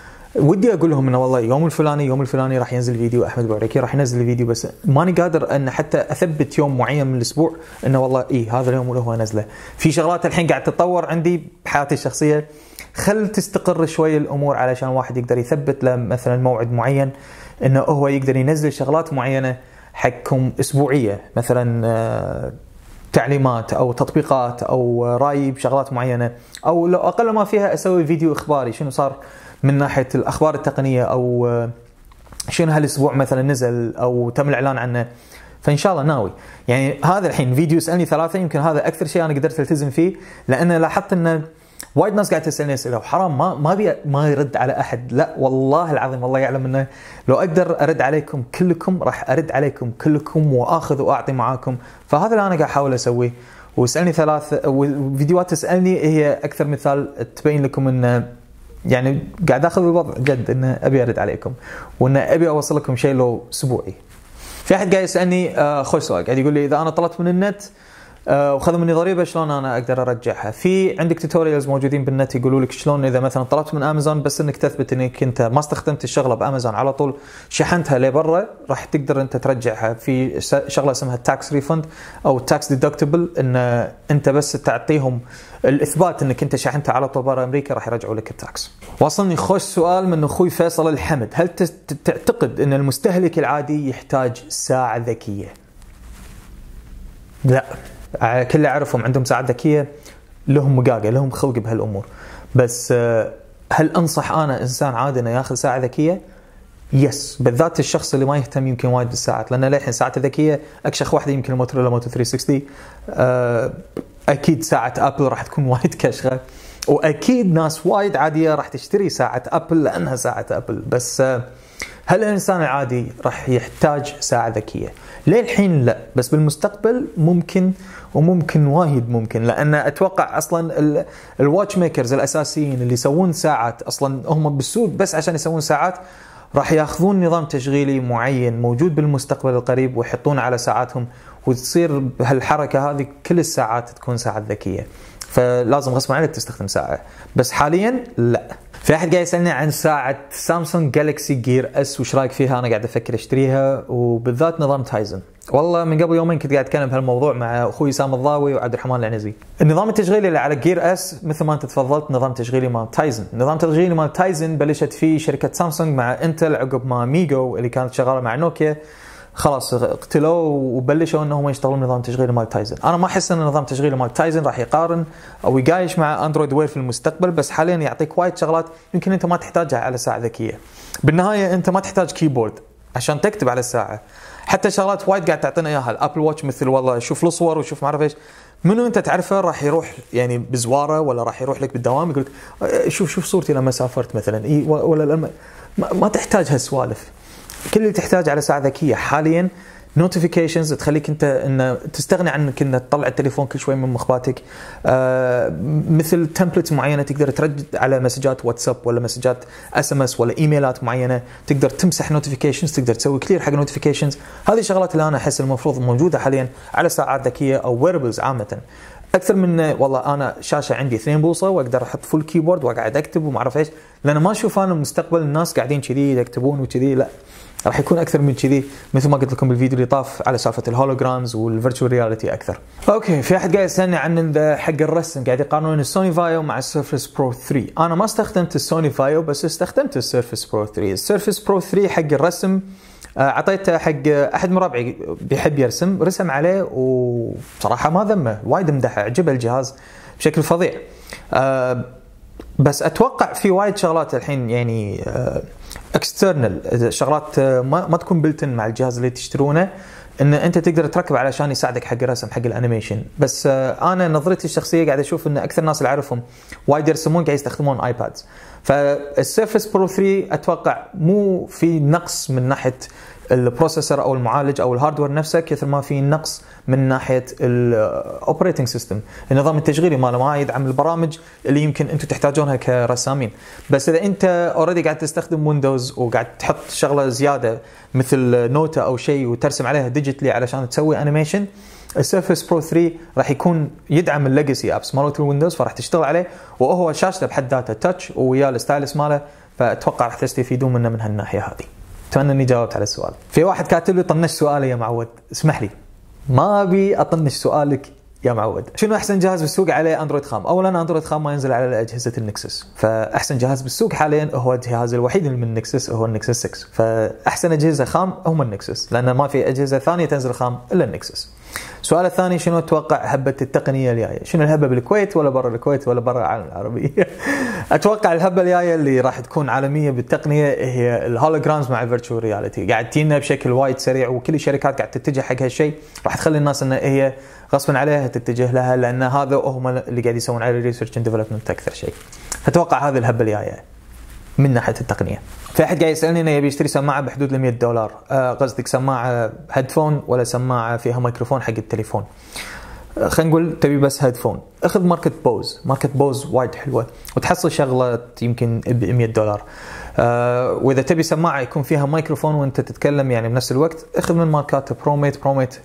ودي اقول لهم انه والله يوم الفلاني يوم الفلاني راح ينزل فيديو، احمد بوعريكي راح ينزل فيديو، بس ماني قادر ان حتى اثبت يوم معين من الاسبوع انه والله اي هذا اليوم اللي هو انزله. في شغلات الحين قاعد تتطور عندي بحياتي الشخصيه، خل تستقر شوي الامور علشان الواحد يقدر يثبت له مثلا موعد معين انه هو يقدر ينزل شغلات معينه حقكم اسبوعيه، مثلا تعليمات او تطبيقات او راي بشغلات معينه، او لو اقل ما فيها اسوي فيديو اخباري شنو صار من ناحيه الاخبار التقنيه، او شنو هالاسبوع مثلا نزل او تم الاعلان عنه. فان شاء الله ناوي يعني هذا الحين فيديو اسالني ثلاثه، يمكن هذا اكثر شيء انا قدرت التزم فيه، لان لاحظت انه وايد ناس قاعد تسالني اسئله وحرام ما ما بي ما يرد على احد. لا والله العظيم والله يعلم انه لو اقدر ارد عليكم كلكم راح ارد عليكم كلكم واخذ واعطي معاكم. فهذا اللي انا قاعد احاول اسويه. واسالني ثلاث فيديوهات تسالني هي اكثر مثال تبين لكم انه يعني قاعد اخذ الوضع جد، انه ابي ارد عليكم وانه ابي اوصل لكم شيء لو اسبوعي. في احد قاعد يسالني آه خوش سؤال، قاعد يقول لي اذا انا طلبت من النت آه وخذوا مني ضريبه شلون انا اقدر ارجعها؟ في عندك توتوريالز موجودين بالنت يقولوا لك شلون اذا مثلا طلبت من امازون بس انك تثبت انك انت ما استخدمت الشغله بامازون على طول شحنتها لبرا راح تقدر انت ترجعها. في شغله اسمها التاكس ريفند او التاكس ديدكتبل، ان انت بس تعطيهم الاثبات انك انت شحنتها على طول برا امريكا راح يرجعوا لك التاكس. واصلني خوش سؤال من اخوي فيصل الحمد، هل تعتقد ان المستهلك العادي يحتاج ساعه ذكيه؟ لا، كل اللي اعرفهم عندهم ساعات ذكيه، لهم مقاقه لهم خلق بهالامور، بس هل انصح انا انسان عادي انه ياخذ ساعه ذكيه؟ يس، بالذات الشخص اللي ما يهتم يمكن وايد بالساعات، لان للحين ساعات ذكيه اكشخ واحده يمكن الموتوريلا موتو ثلاثمية وستين، اكيد ساعه ابل راح تكون وايد كشخه، واكيد ناس وايد عاديه راح تشتري ساعه ابل لانها ساعه ابل. بس هل الانسان العادي راح يحتاج ساعه ذكيه؟ ليه الحين لا، بس بالمستقبل ممكن، وممكن وايد ممكن، لان اتوقع اصلا الواتش ميكرز الاساسيين اللي يسوون ساعات اصلا هم بالسوق بس عشان يسوون ساعات راح ياخذون نظام تشغيلي معين موجود بالمستقبل القريب ويحطونه على ساعاتهم، وتصير هالحركه هذه كل الساعات تكون ساعات ذكيه، فلازم غصبا عنك تستخدم ساعه. بس حاليا لا. في احد قاعد يسالني عن ساعه سامسونج جالكسي جير اس، وش رايك فيها؟ انا قاعد افكر اشتريها، وبالذات نظام تايزن. والله من قبل يومين كنت قاعد اتكلم بهالموضوع مع اخوي سام الضاوي وعبد الرحمن العنزي. النظام التشغيلي اللي على جير اس مثل ما انت تفضلت نظام تشغيلي مال تايزن. نظام تشغيلي مال تايزن بلشت فيه شركه سامسونج مع انتل عقب ما ميجو اللي كانت شغاله مع نوكيا خلاص اقتلوه، وبلشوا انهم يشتغلون نظام تشغيلي مال تايزن. انا ما احس ان نظام تشغيلي مال تايزن راح يقارن او يقايش مع اندرويد وير في المستقبل، بس حاليا يعطيك وايد شغلات يمكن انت ما تحتاجها على ساعه ذكيه. بالنهايه انت ما تحتاج كيبورد عشان تكتب على الساعه، حتى شغلات وايد قاعد تعطينا اياها الابل واتش، مثل والله شوف الصور وشوف ما اعرف ايش. منو انت تعرفه راح يروح يعني بزواره ولا راح يروح لك بالدوام يقول لك شوف شوف صورتي لما سافرت مثلا، اي ولا لما ما, ما تحتاج هالسوالف. كل اللي تحتاج على ساعه ذكيه حاليا نوتيفيكيشنز تخليك انت ان تستغني عنك ان تطلع التليفون كل شوي من مخباتك، آه مثل تمبلتس معينه تقدر تردد على مسجات واتساب ولا مسجات اس ام اس ولا ايميلات معينه، تقدر تمسح نوتيفيكيشنز، تقدر تسوي كلير حق نوتيفيكيشنز. هذه الشغلات اللي انا احس المفروض موجوده حاليا على ساعات ذكيه او ويربلز عامه، اكثر من والله انا شاشه عندي اثنين بوصه واقدر احط فول كيبورد واقعد اكتب وما اعرف ايش، لان ما اشوف انا المستقبل الناس قاعدين كذي يكتبون وكذي، لا راح يكون اكثر من كذي مثل ما قلت لكم بالفيديو اللي طاف على سالفه الهولوجرامز والفيرتشوال رياليتي اكثر. اوكي، في احد قاعد يسالني عن حق الرسم، قاعد يقارنون السوني فايو مع السيرفس برو ثري. انا ما استخدمت السوني فايو بس استخدمت السيرفس برو ثري. السيرفس برو ثري حق الرسم اعطيته حق احد مربعي بيحب يرسم، رسم عليه وبصراحه ما ذمه، وايد مدحه، عجبه الجهاز بشكل فظيع. أه بس اتوقع في وايد شغلات الحين يعني اكسترنال، شغلات ما, ما تكون بلتن مع الجهاز اللي تشترونه، ان انت تقدر تركب علشان يساعدك حق الرسم حق الانيميشن. بس انا نظرتي الشخصيه قاعد اشوف ان اكثر الناس اللي اعرفهم وايد يرسمون قاعد يستخدمون ايبادز. فالسيرفس برو ثري اتوقع مو في نقص من ناحيه البروسيسور او المعالج او الهاردوير نفسه كثر ما في نقص من ناحيه الاوبريتنج سيستم، النظام التشغيلي ماله ما يدعم البرامج اللي يمكن انتم تحتاجونها كرسامين. بس اذا انت اوريدي قاعد تستخدم ويندوز وقاعد تحط شغله زياده مثل نوتة او شيء وترسم عليها ديجيتلي علشان تسوي انيميشن، السيرفس برو ثري راح يكون يدعم الليجاسي ابس مالت الويندوز، فراح تشتغل عليه، وهو شاشته بحد ذاته تاتش ويا الستايلس ماله، فاتوقع راح تستفيدون منه من هالناحيه هذه. اتمنى اني جاوبت على السؤال. في واحد كاتب لي طنش سؤالي يا معود، اسمح لي ما ابي اطنش سؤالك يا معود. شنو احسن جهاز بالسوق عليه اندرويد خام؟ اولا اندرويد خام ما ينزل على اجهزه النكسس، فاحسن جهاز بالسوق حاليا هو الجهاز الوحيد من النكسس هو النكسس ستة، فاحسن اجهزه خام هم النكسس، لان ما في اجهزه ثانيه تنزل خام الا النكسس. السؤال الثاني، شنو اتوقع هبه التقنيه الجايه؟ شنو الهبه بالكويت ولا برا الكويت ولا برا العالم العربي؟ اتوقع الهبه الجايه اللي راح تكون عالميه بالتقنيه هي الهولوجرامز مع الفيرتشوال رياليتي، قاعد تجينا بشكل وايد سريع، وكل الشركات قاعد تتجه حق هالشيء، راح تخلي الناس ان هي غصبا عليها تتجه لها، لان هذا هم اللي قاعد يسوون على الريسيرش اند ديفلوبمنت اكثر شيء. اتوقع هذه الهبه الجايه من ناحيه التقنيه. في احد قاعد يسالني انه يبي يشتري سماعه بحدود ال مية دولار، آه قصدك سماعه هيدفون ولا سماعه فيها ميكروفون حق التليفون؟ آه خلينا نقول تبي بس هيدفون، اخذ ماركه بوز، ماركه بوز وايد حلوه وتحصل شغله يمكن ب مية دولار. آه واذا تبي سماعه يكون فيها ميكروفون وانت تتكلم يعني بنفس الوقت، اخذ من ماركات بروميت. بروميت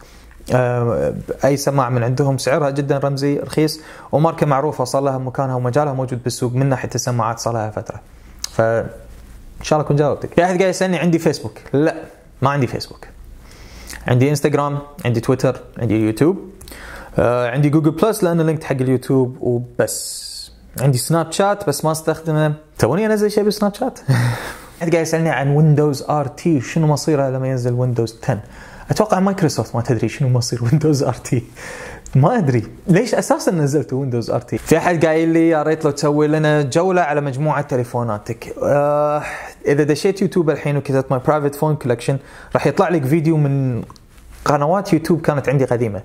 آه اي سماعه من عندهم سعرها جدا رمزي رخيص، وماركه معروفه صار لها مكانها ومجالها موجود بالسوق من ناحيه السماعات صار لها فتره. ف ان شاء الله اكون جاوبتك. في احد قاعد يسالني عندي فيسبوك؟ لا ما عندي فيسبوك، عندي انستغرام، عندي تويتر، عندي يوتيوب، آه عندي جوجل بلس لانه لينكد حق اليوتيوب وبس. عندي سناب شات بس ما استخدمه، توني انزل شيء بسناب شات. احد قاعد يسالني عن ويندوز ار تي، شنو مصيره لما ينزل ويندوز عشرة؟ اتوقع مايكروسوفت ما تدري شنو مصير ويندوز ار تي، ما ادري ليش اساسا نزلت ويندوز ار تي. في احد قايل لي يا ريت لو تسوي لنا جوله على مجموعه تليفوناتك. آه اذا دشيت يوتيوب الحين وكتبت ماي برايفت فون كولكشن راح يطلع لك فيديو من قنوات يوتيوب كانت عندي قديمه،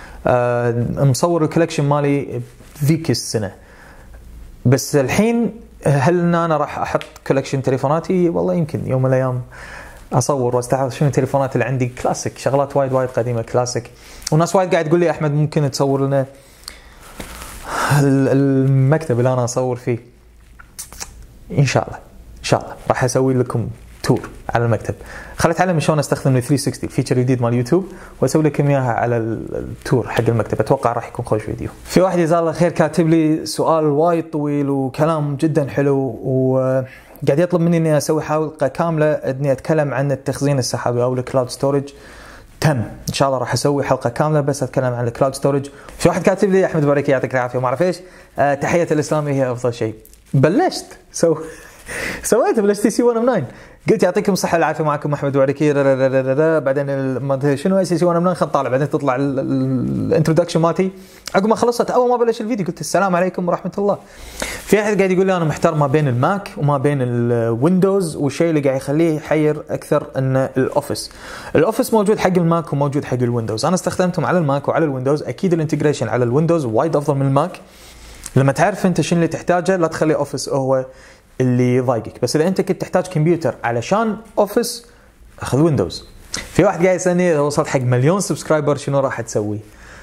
آه مصور الكولكشن مالي ذيك السنه. بس الحين هل ان انا راح احط كولكشن تليفوناتي؟ والله يمكن يوم من الايام اصور واستعرض شنو التليفونات اللي عندي كلاسيك، شغلات وايد وايد قديمه كلاسيك. وناس وايد قاعد تقول لي احمد ممكن تصور لنا المكتب اللي انا اصور فيه. ان شاء الله ان شاء الله راح اسوي لكم تور على المكتب. خليني اتعلم شلون استخدم ال ثلاثمية وستين الفيتشر الجديد مال يوتيوب واسوي لكم اياها على التور حق المكتب. اتوقع راح يكون خوش فيديو. في واحد جزاه الله خير كاتب لي سؤال وايد طويل وكلام جدا حلو، وقاعد يطلب مني اني اسوي حلقه كامله اني اتكلم عن التخزين السحابي او الكلاود ستورج. تم ان شاء الله راح اسوي حلقه كامله بس اتكلم عن الكلاود ستورج. في واحد كاتب لي احمد بارك يعطيك العافيه وما اعرف ايش، أه تحيه الاسلام هي افضل شيء. بلشت سو سويت بالاس تي سي مية وتسعة، قلت يعطيكم الصحه والعافيه معكم احمد وعريكي، بعدين ما ادري شنو اس سي مية وتسعة خلينا نطالع، بعدين تطلع الانترودكشن مالتي. عقب ما خلصت اول ما بلش الفيديو قلت السلام عليكم ورحمه الله. في احد قاعد يقول لي انا محتار ما بين الماك وما بين الويندوز، والشيء اللي قاعد يخليه يحير اكثر ان الاوفيس. الاوفيس موجود حق الماك وموجود حق الويندوز، انا استخدمتهم على الماك وعلى الويندوز. اكيد الانتجريشن على الويندوز وايد افضل من الماك. لما تعرف انت شنو اللي تحتاجه لا تخلي اوفيس هو اللي يضايقك، بس اذا انت كنت تحتاج كمبيوتر علشان اوفيس اخذ ويندوز. في واحد قاعد يسالني اذا وصلت حق مليون سبسكرايبر شنو راح تسوي؟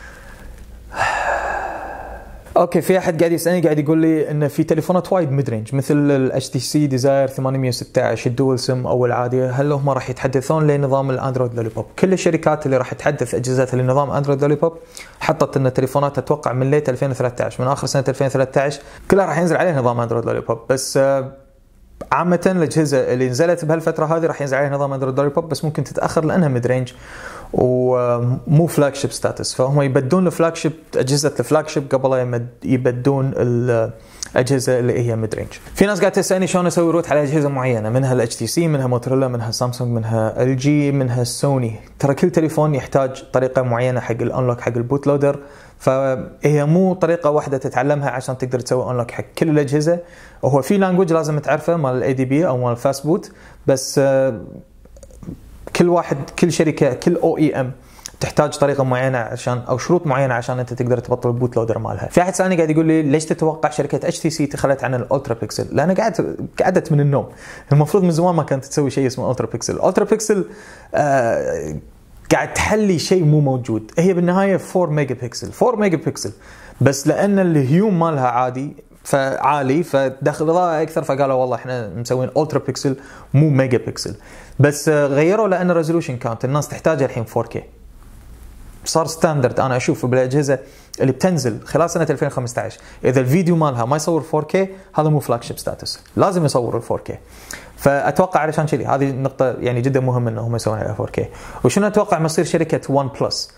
اوكي، في احد قاعد يسالني قاعد يقول لي ان في تليفونات وايد ميد رينج مثل الاتش تي سي ديزاير ثمانمية وستة عشر الدول سم او العاديه، هل هم راح يتحدثون لنظام الاندرويد لوليبوب؟ كل الشركات اللي راح تحدث اجهزتها لنظام اندرويد لوليبوب حطت ان التليفونات اتوقع من ليت ألفين وثلاثة عشر، من اخر سنه ألفين وثلاثة عشر كلها راح ينزل عليها نظام اندرويد لوليبوب. بس عامه الاجهزه اللي نزلت بهالفتره هذه راح ينزل عليها نظام اندرويد لوليبوب، بس ممكن تتاخر لانها ميد رينج ومو فلاج شيب ستاتس، فهم يبدون الفلاج شيب اجهزه الفلاج شيب قبل يبدون الاجهزه اللي هي ميد رينج. في ناس قاعده تسالني شلون اسوي روت على اجهزه معينه، منها الاتش تي سي، منها موتوريلا، منها سامسونج، منها ال جي، منها سوني. ترى كل تليفون يحتاج طريقه معينه حق الانلوك حق البوت لودر، فهي مو طريقه واحده تتعلمها عشان تقدر تسوي انلوك حق كل الاجهزه. وهو في لانجويج لازم تعرفه مال الاي دي بي او مال فاست بوت، بس كل واحد كل شركه كل او اي ام تحتاج طريقه معينه عشان او شروط معينه عشان انت تقدر تبطل البوت لودر مالها. في احد سالني قاعد يقول لي ليش تتوقع شركه اتش تي سي تخلت عن الالترا بيكسل؟ لان قاعد قعدت من النوم. المفروض من زمان ما كانت تسوي شيء اسمه الترا بيكسل. الترا بيكسل آه قاعد تحلي شيء مو موجود. هي بالنهايه أربعة ميجا بكسل أربعة ميجا بكسل، بس لان الهيوم مالها عادي فعالي فدخل اضاءه اكثر، فقالوا والله احنا مسوين الترا بيكسل مو ميجا بكسل. بس غيروا لان الريزولوشن كاونت الناس تحتاجها الحين فور كي، صار ستاندرد. انا اشوف بالاجهزه اللي بتنزل خلال سنه ألفين وخمسة عشر اذا الفيديو مالها ما يصور فور كي هذا مو فلاج شيب ستاتس، لازم يصور ال فور كي. فاتوقع علشان كذي هذه النقطه يعني جدا مهمه انهم يسوون على فور كي. وشنو اتوقع مصير شركه ون بلس؟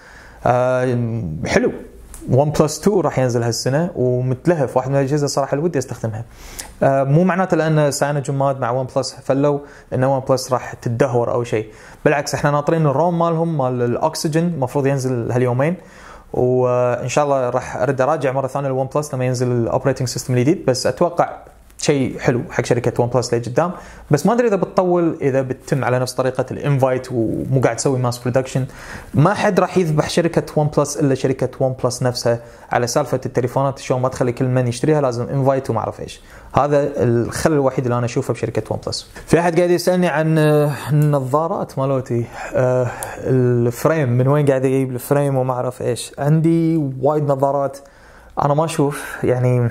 آه حلو، ون بلس تو راح ينزل هالسنه ومتلهف، واحد من الاجهزه صراحه اللي ودي استخدمها. آه مو معناته لان ساينا جماد مع ون بلس فلو ان ون بلس راح تدهور او شيء، بالعكس احنا ناطرين الروم مالهم مال الاكسجين المفروض ينزل هاليومين، وان شاء الله راح ارد اراجع مره ثانيه الون بلس لما ينزل الاوبريتنج سيستم الجديد. بس اتوقع شيء حلو حق شركه ون بلس لقدام، بس ما ادري اذا بتطول اذا بتتم على نفس طريقه الانفايت ومو قاعد تسوي ماس برودكشن. ما حد راح يذبح شركه ون بلس الا شركه ون بلس نفسها على سالفه التليفونات، شلون ما تخلي كل من يشتريها لازم انفايت وما اعرف ايش. هذا الخلل الوحيد اللي انا اشوفه بشركه ون بلس. في احد قاعد يسالني عن النظارات مالوتي، آه الفريم من وين قاعد اجيب الفريم وما اعرف ايش. عندي وايد نظارات انا ما اشوف، يعني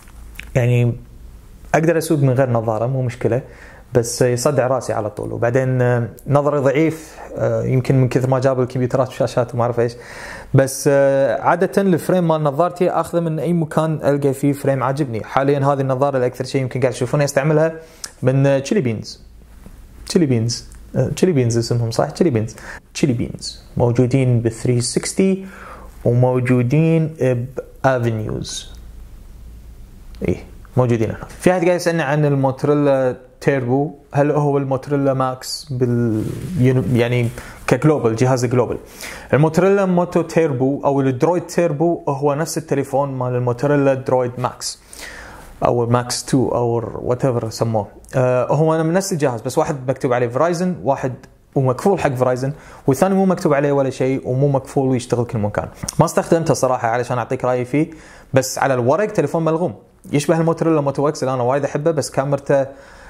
يعني اقدر اسوق من غير نظاره مو مشكله، بس يصدع راسي على طول. وبعدين نظري ضعيف يمكن من كثر ما جاب الكمبيوترات وشاشات وما اعرف ايش. بس عاده الفريم مال نظارتي اخذه من اي مكان القى فيه فريم عاجبني. حاليا هذه النظاره الاكثر شيء يمكن قاعد تشوفوني استعملها من تشيلي بينز. تشيلي بينز تشيلي بينز اسمهم صح؟ تشيلي بينز تشيلي بينز موجودين ب ثلاثمية وستين وموجودين بافنيوز، ايه موجودين هنا. في احد قاعد يسالني عن الموتوريلا تيربو، هل هو الموتوريلا ماكس بال يعني كجلوبال جهاز جلوبال؟ الموتوريلا موتو تيربو او الدرويد تيربو هو نفس التليفون مال الموتوريلا درويد ماكس او ماكس تو او وات ايفر سموه. آه هو من نفس الجهاز، بس واحد مكتوب عليه فرايزن، واحد ومكفول حق فرايزن، والثاني مو مكتوب عليه ولا شيء ومو مكفول ويشتغل كل مكان. ما استخدمته صراحه علشان اعطيك رايي فيه، بس على الورق تليفون ملغوم يشبه الموتوريلا موتو اكس اللي انا وايد احبه، بس كاميرته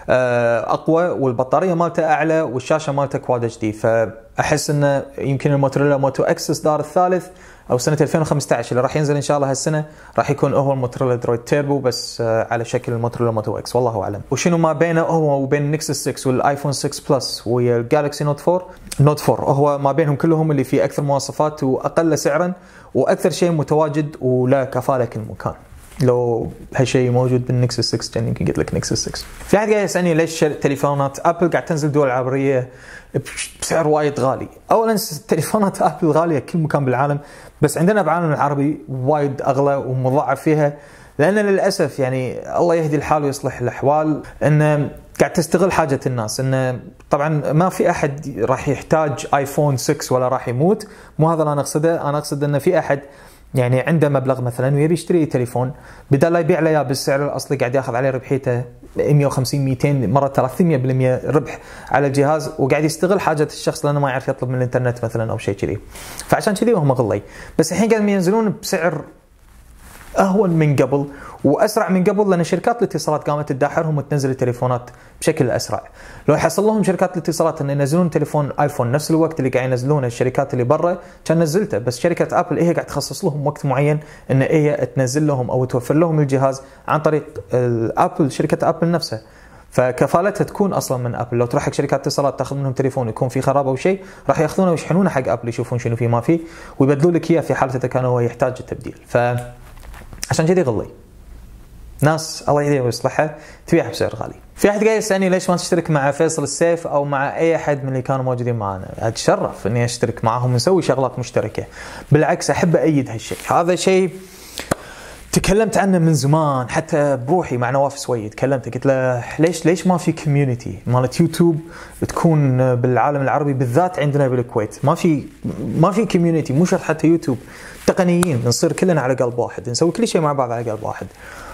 اقوى والبطاريه مالته اعلى والشاشه مالته كواد اتش دي. فاحس انه يمكن الموتوريلا موتو اكس اصدار الثالث او سنه ألفين وخمسة عشر اللي راح ينزل ان شاء الله هالسنه راح يكون هو الموتوريلا درويد تيربو بس على شكل الموتوريلا موتو اكس، والله اعلم. وشنو ما بينه هو وبين النكسس ستة والايفون ستة بلس والجالكسي نوت فور نوت أربعة، هو ما بينهم كلهم اللي فيه اكثر مواصفات واقل سعرا واكثر شيء متواجد ولا كفاله كل مكان. لو هالشيء موجود بالنكسس ستة كان يمكن قلت لك نكسس ستة. في احد قاعد يسالني ليش تليفونات ابل قاعد تنزل دول عربيه بسعر وايد غالي؟ اولا تليفونات ابل غاليه كل مكان بالعالم، بس عندنا بعالم العربي وايد اغلى ومضاعف فيها، لان للاسف يعني الله يهدي الحال ويصلح الاحوال انه قاعد تستغل حاجه الناس. انه طبعا ما في احد راح يحتاج ايفون ستة ولا راح يموت، مو هذا اللي انا اقصده. انا اقصد انه في احد يعني عنده مبلغ مثلا ويبي يشتري تليفون، بدل لا يبيع له اياه بالسعر الاصلي قاعد ياخذ عليه ربحيته مئة وخمسين مئتين مره ثلاثمئة بالمئة ربح على الجهاز، وقاعد يستغل حاجه الشخص لانه ما يعرف يطلب من الانترنت مثلا او شيء كذي. فعشان كذي هم غلي. بس الحين قاعد ينزلون بسعر اهون من قبل واسرع من قبل، لان شركات الاتصالات قامت تداحرهم وتنزل التليفونات بشكل اسرع. لو يحصل لهم شركات الاتصالات ان ينزلون تليفون ايفون نفس الوقت اللي قاعد ينزلونه الشركات اللي برا كان نزلته، بس شركه ابل هي قاعد تخصص لهم وقت معين ان هي تنزل لهم او توفر لهم الجهاز عن طريق الابل، شركه ابل نفسها. فكفالتها تكون اصلا من ابل. لو تروح حق شركات اتصالات تاخذ منهم تليفون يكون فيه خراب او شيء، راح ياخذونه ويشحنونه حق ابل يشوفون شنو فيه ما فيه ويبدلوا لك اياه في حاله اذا كان هو يحتاج التبديل. ف عشان كذي غلي. ناس الله يهديها ويصلحها تبيعها بسعر غالي. في احد قاعد يسالني ليش ما تشترك مع فيصل السيف او مع اي احد من اللي كانوا موجودين معنا؟ اتشرف اني اشترك معهم ونسوي شغلات مشتركه. بالعكس احب ايد هالشيء. هذا شيء تكلمت عنه من زمان، حتى بروحي مع نواف سويد كلمته قلت له ليش ليش ما في كوميونتي مالت يوتيوب تكون بالعالم العربي بالذات عندنا بالكويت؟ ما في ما في كوميونتي، مو شرط حتى يوتيوب، تقنيين نصير كلنا على قلب واحد، نسوي كل شيء مع بعض على قلب واحد.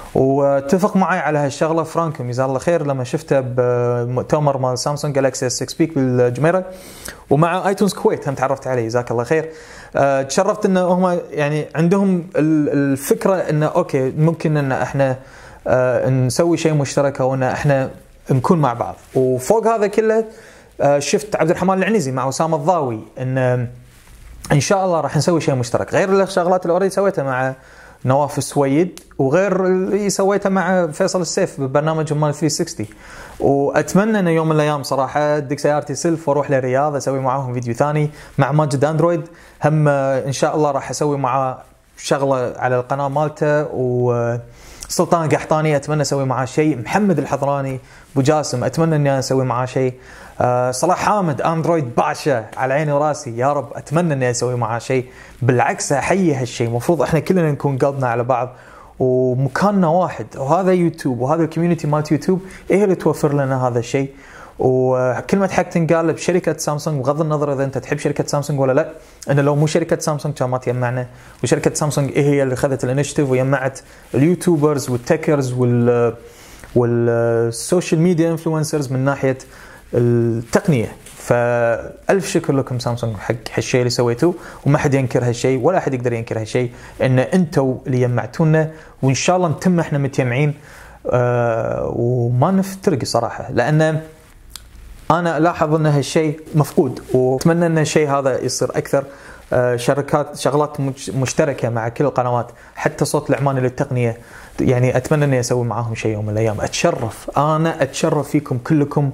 واتفق معي على هالشغله فرانكو جزاه الله خير لما شفته بمؤتمر مال سامسونج جالكسي اس ستة بيك بالجميره، ومع ايتونز كويت هم تعرفت عليه جزاك الله خير. أه تشرفت ان هم يعني عندهم الفكره انه اوكي ممكن ان احنا أه نسوي شيء مشترك او ان احنا نكون مع بعض. وفوق هذا كله أه شفت عبد الرحمن العنزي مع اسامه الضاوي ان ان شاء الله راح نسوي شيء مشترك غير الشغلات اللي اوريدي سويتها مع نواف السويد وغير اللي سويته مع فيصل السيف ببرنامج مال ثلاثمئة وستين. واتمنى ان يوم من الايام صراحه ادق سيارتي سلف واروح للرياض اسوي معاهم فيديو ثاني مع ماجد اندرويد. هم ان شاء الله راح اسوي معاه شغله على القناه مالته. وسلطان قحطاني اتمنى اسوي معاه شيء. محمد الحضراني ابو جاسم اتمنى اني اسوي معاه شيء. أه صلاح حامد اندرويد باشا على عيني وراسي، يا رب اتمنى اني اسوي معاه شيء. بالعكس احيي هالشيء، المفروض احنا كلنا نكون قلبنا على بعض ومكاننا واحد، وهذا يوتيوب وهذا الكوميونتي مالت يوتيوب هي اللي توفر لنا هذا الشيء. وكلمه حق تنقال بشركه سامسونج، بغض النظر اذا انت تحب شركه سامسونج ولا لا، انه لو مو شركه سامسونج كان ما تجمعنا. وشركه سامسونج هي اللي اخذت الانشيتيف وجمعت اليوتيوبرز والتكرز وال والسوشيال ميديا انفلونسرز من ناحيه التقنيه. فالف شكر لكم سامسونج حق هالشيء اللي سويتوه، وما حد ينكر هالشيء ولا حد يقدر ينكر هالشيء، ان انتم اللي جمعتونا. وان شاء الله نتم احنا متجمعين آه وما نفترق صراحه، لان انا لاحظ ان هالشيء مفقود، واتمنى ان الشيء هذا يصير اكثر. آه شركات شغلات مشتركه مع كل القنوات، حتى صوت العماني للتقنيه يعني اتمنى اني اسوي معاهم شيء يوم من الايام. اتشرف، انا اتشرف فيكم كلكم.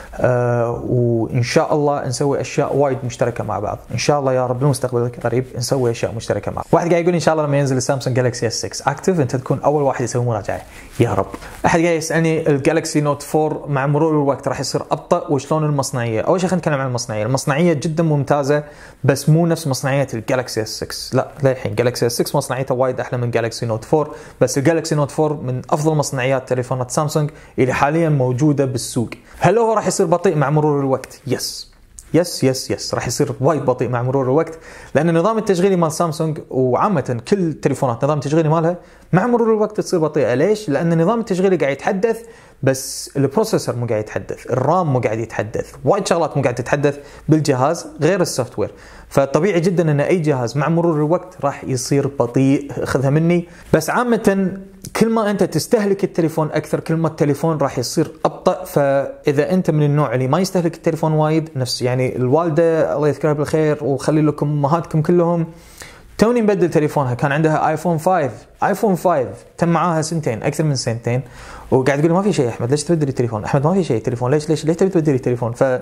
آه وان شاء الله نسوي اشياء وايد مشتركه مع بعض ان شاء الله يا رب. بالمستقبل القريب نسوي اشياء مشتركه مع بعض. واحد قاعد يقول ان شاء الله لما ينزل السامسونج جالكسي اس ستة اكتف انت تكون اول واحد يسوي مراجعه يا رب. احد قاعد يسالني الجالكسي نوت فور مع مرور الوقت راح يصير ابطا وشلون المصنعيه؟ اول شيء خلينا نتكلم عن المصنعيه. المصنعيه جدا ممتازه بس مو نفس مصنعيه الجالكسي اس ستة. لا للحين جالكسي اس ستة مصنعيته وايد احلى من جالكسي نوت فور، بس الجالكسي نوت فور من افضل مصنعيات تليفونات سامسونج اللي حاليا موجوده بالسوق. هل هو راح يصير بطيء مع مرور الوقت؟ يس يس يس يس راح يصير وايد بطيء مع مرور الوقت، لان النظام التشغيلي مال سامسونج وعامه كل تليفونات نظام التشغيلي مالها مع مرور الوقت تصير بطيئه. ليش؟ لان النظام التشغيلي قاعد يتحدث بس البروسيسور مو قاعد يتحدث، الرام مو قاعد يتحدث، وايد شغلات مو قاعد تتحدث بالجهاز غير السوفت وير. فطبيعي جدا ان اي جهاز مع مرور الوقت راح يصير بطيء، خذها مني. بس عامه كل ما انت تستهلك التليفون اكثر كل ما التليفون راح يصير ابطا. فاذا انت من النوع اللي ما يستهلك التليفون وايد، نفس يعني الوالده الله يذكرها بالخير وخلي لكم امهاتكم كلهم، توني مبدل تليفونها كان عندها ايفون خمسة، ايفون خمسة تم معاها سنتين اكثر من سنتين، وقاعد تقول ما في شيء احمد ليش تبدلي التليفون؟ احمد ما في شيء تليفون ليش ليش ليش تبي تبدلي التليفون؟ ف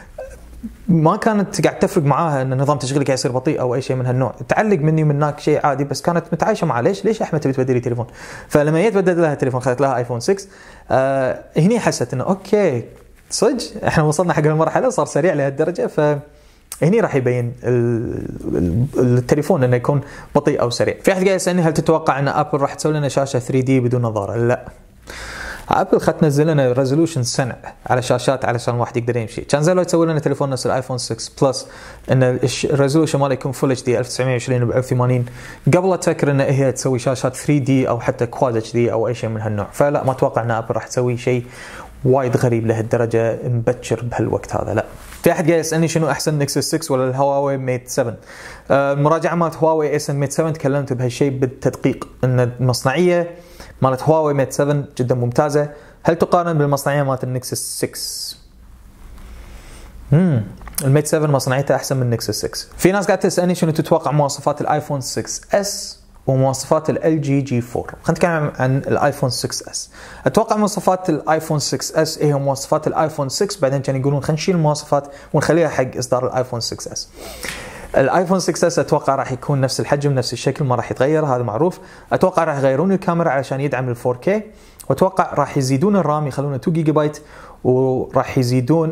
ما كانت قاعد تفرق معاها ان نظام تشغيلك قاعد يصير بطيء او اي شيء من هالنوع، تعلق مني ومنك شيء عادي، بس كانت متعايشه مع ليش ليش احمد تبي تبدلي تليفون؟ فلما جيت بدلت لها التليفون خذت لها ايفون ستة، آه هني حست انه اوكي صدق احنا وصلنا حق المرحله صار سريع لهالدرجه. ف هني راح يبين التليفون انه يكون بطيء او سريع. في احد قاعد يسالني هل تتوقع ان ابل راح تسوي لنا شاشه ثري دي بدون نظاره؟ لا، ابل خد تنزل لنا ريزولوشن سنه على شاشات علشان الواحد يقدر يمشي. كان زين لو تسوي لنا تليفون نفس الايفون ستة بلس ان الريزولوشن ماله يكون فول اتش دي ألف وتسعمية وعشرين ب ألف وثمانين، قبل لا تفكر ان هي تسوي شاشات ثري دي او حتى كواد اتش دي او اي شيء من هالنوع. فلا، ما اتوقع ان ابل راح تسوي شيء وايد غريب لهالدرجه مبكر بهالوقت هذا. لا. في احد قاعد يسالني شنو احسن نكسس ستة ولا الهواوي ميت سبعة؟ المراجعه مالت هواوي اس ام ميت سبعة تكلمت بهالشيء بالتدقيق، ان المصنعيه مالت هواوي ميت سبعة جدا ممتازه. هل تقارن بالمصنعيه مالت النكسس ستة؟ امم الميت سبعة مصنعيته احسن من النكسس ستة. في ناس قاعده تسالني شنو تتوقع مواصفات الايفون ستة اس ومواصفات ال جي جي أربعة. خلينا نتكلم عن الايفون ستة اس. اتوقع مواصفات الايفون ستة اس هي مواصفات الايفون ستة، بعدين كانوا يقولون خلينا نشيل المواصفات ونخليها حق اصدار الايفون ستة اس. الايفون ستة اس اتوقع راح يكون نفس الحجم نفس الشكل، ما راح يتغير، هذا معروف. اتوقع راح يغيرون الكاميرا علشان يدعم ال فور كي، واتوقع راح يزيدون الرام يخلونه تو جيجا بايت، وراح يزيدون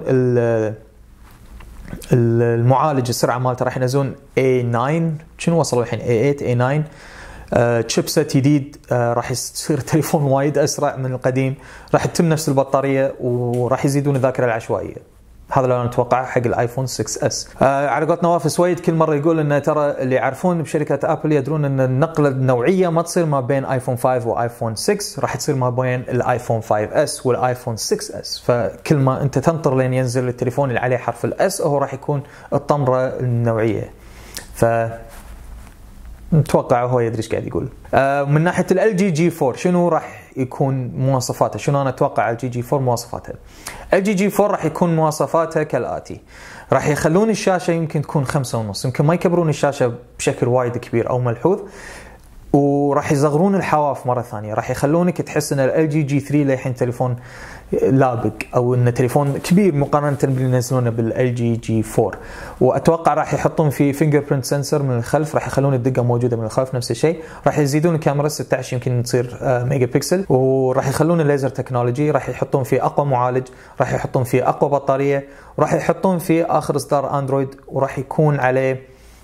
المعالج السرعه مالته راح ينزلون إيه ناين، شنو وصلوا الحين إيه إيت إيه ناين. تشيبسيت جديد، آه راح يصير تليفون وايد اسرع من القديم، راح تتم نفس البطاريه، وراح يزيدون الذاكره العشوائيه. هذا اللي انا اتوقعه حق الايفون ستة اس. آه على قولة نواف سويد كل مره يقول ان ترى اللي يعرفون بشركه ابل يدرون ان النقله النوعيه ما تصير ما بين ايفون خمسة وايفون ستة، راح تصير ما بين الايفون خمسة اس والايفون ستة اس. فكل ما انت تنطر لين ينزل التليفون اللي عليه حرف الاس هو راح يكون الطمره النوعيه. ف نتوقع هو يدري ايش قاعد يقول. آه من ناحيه ال جي جي أربعة شنو راح يكون مواصفاته؟ شنو انا اتوقع ال جي جي أربعة مواصفاتها؟ ال جي جي أربعة راح يكون مواصفاتها كالاتي: راح يخلون الشاشه يمكن تكون خمسة ونص، يمكن ما يكبرون الشاشه بشكل وايد كبير او ملحوظ، وراح يصغرون الحواف مره ثانيه، راح يخلونك تحس ان ال جي جي ثري للحين تليفون لابق او انه تليفون كبير مقارنه باللي ينزلونه بالال جي جي أربعة. واتوقع راح يحطون في فينجر برنت سنسر من الخلف، راح يخلون الدقه موجوده من الخلف نفس الشيء، راح يزيدون الكاميرا ستة عشر يمكن تصير ميجا بكسل، وراح يخلون الليزر تكنولوجي، راح يحطون فيه اقوى معالج، راح يحطون فيه اقوى بطاريه، وراح يحطون فيه اخر اصدار اندرويد، وراح يكون عليه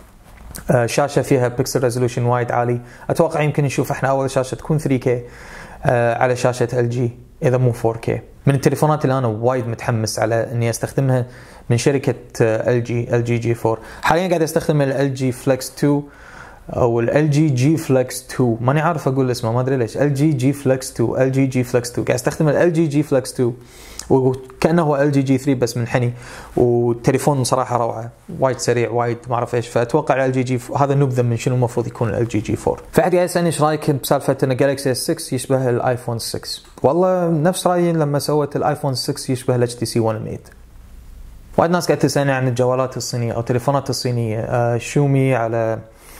شاشه فيها بيكسل ريزولوشن وايد عالي. اتوقع يمكن نشوف احنا اول شاشه تكون ثري كي على شاشه ال جي اذا مو فور كي. من التليفونات اللي انا وايد متحمس على اني استخدمها من شركه ال جي ال جي جي فور. حاليا قاعد استخدم ال جي فليكس تو او ال جي جي فليكس تو، ماني عارف اقول اسمه ما ادري ليش، ال جي جي فليكس تو ال جي جي فليكس تو. قاعد استخدم ال جي جي فليكس تو وكانه هو ال جي جي ثري بس منحني، والتليفون صراحه روعه، وايد سريع وايد ما اعرف ايش. فاتوقع ال جي جي هذا نبذه من شنو المفروض يكون ال جي جي فور. فحد قاعد يسالني ايش رايك بسالفه ان جالكسي اس ستة يشبه الايفون ستة؟ والله نفس رايي لما سوت الايفون ستة يشبه الاتش تي سي مية وثمانية. وايد ناس قاعد تسالني عن الجوالات الصينيه او التليفونات الصينيه، آه شومي على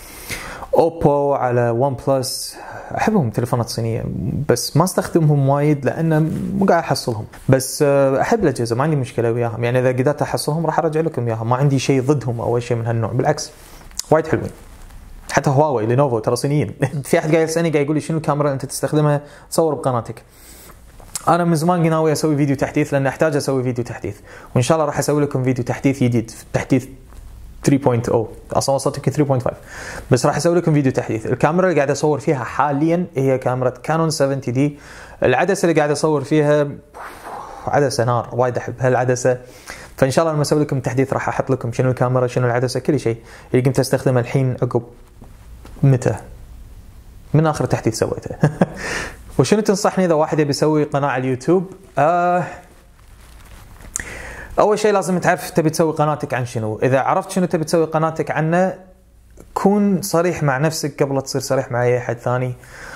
اوبو على ون بلس، احبهم تليفونات صينيه بس ما استخدمهم وايد لان مو قاعد احصلهم، بس احب الاجهزه ما عندي مشكله وياهم، يعني اذا قدرت احصلهم راح ارجع لكم اياهم، ما عندي شيء ضدهم او اي شيء من هالنوع، بالعكس وايد حلوين. حتى هواوي لينوفو ترى صينيين. في احد قاعد يسالني قاعد يقول لي شنو الكاميرا اللي انت تستخدمها تصور بقناتك؟ انا من زمان ناوي اسوي فيديو تحديث لان احتاج اسوي فيديو تحديث، وان شاء الله راح اسوي لكم فيديو تحديث جديد، تحديث ثري بوينت أو اصلا وصلت ثري بوينت فايف، بس راح اسوي لكم فيديو تحديث. الكاميرا اللي قاعد اصور فيها حاليا هي كاميرا كانون سبعين دي. العدسه اللي قاعد اصور فيها عدسه نار، وايد احب هالعدسه، فان شاء الله لما اسوي لكم تحديث راح احط لكم شنو الكاميرا شنو العدسه كل شيء اللي قمت استخدمه الحين عقب متى من اخر تحديث سويته. وشنو تنصحني اذا واحد يبي يسوي قناه على اليوتيوب؟ آه اول شيء لازم تعرف تبي تسوي قناتك عن شنو. اذا عرفت شنو تبي تسوي قناتك عنه، كون صريح مع نفسك قبل لا تصير صريح مع اي حد ثاني،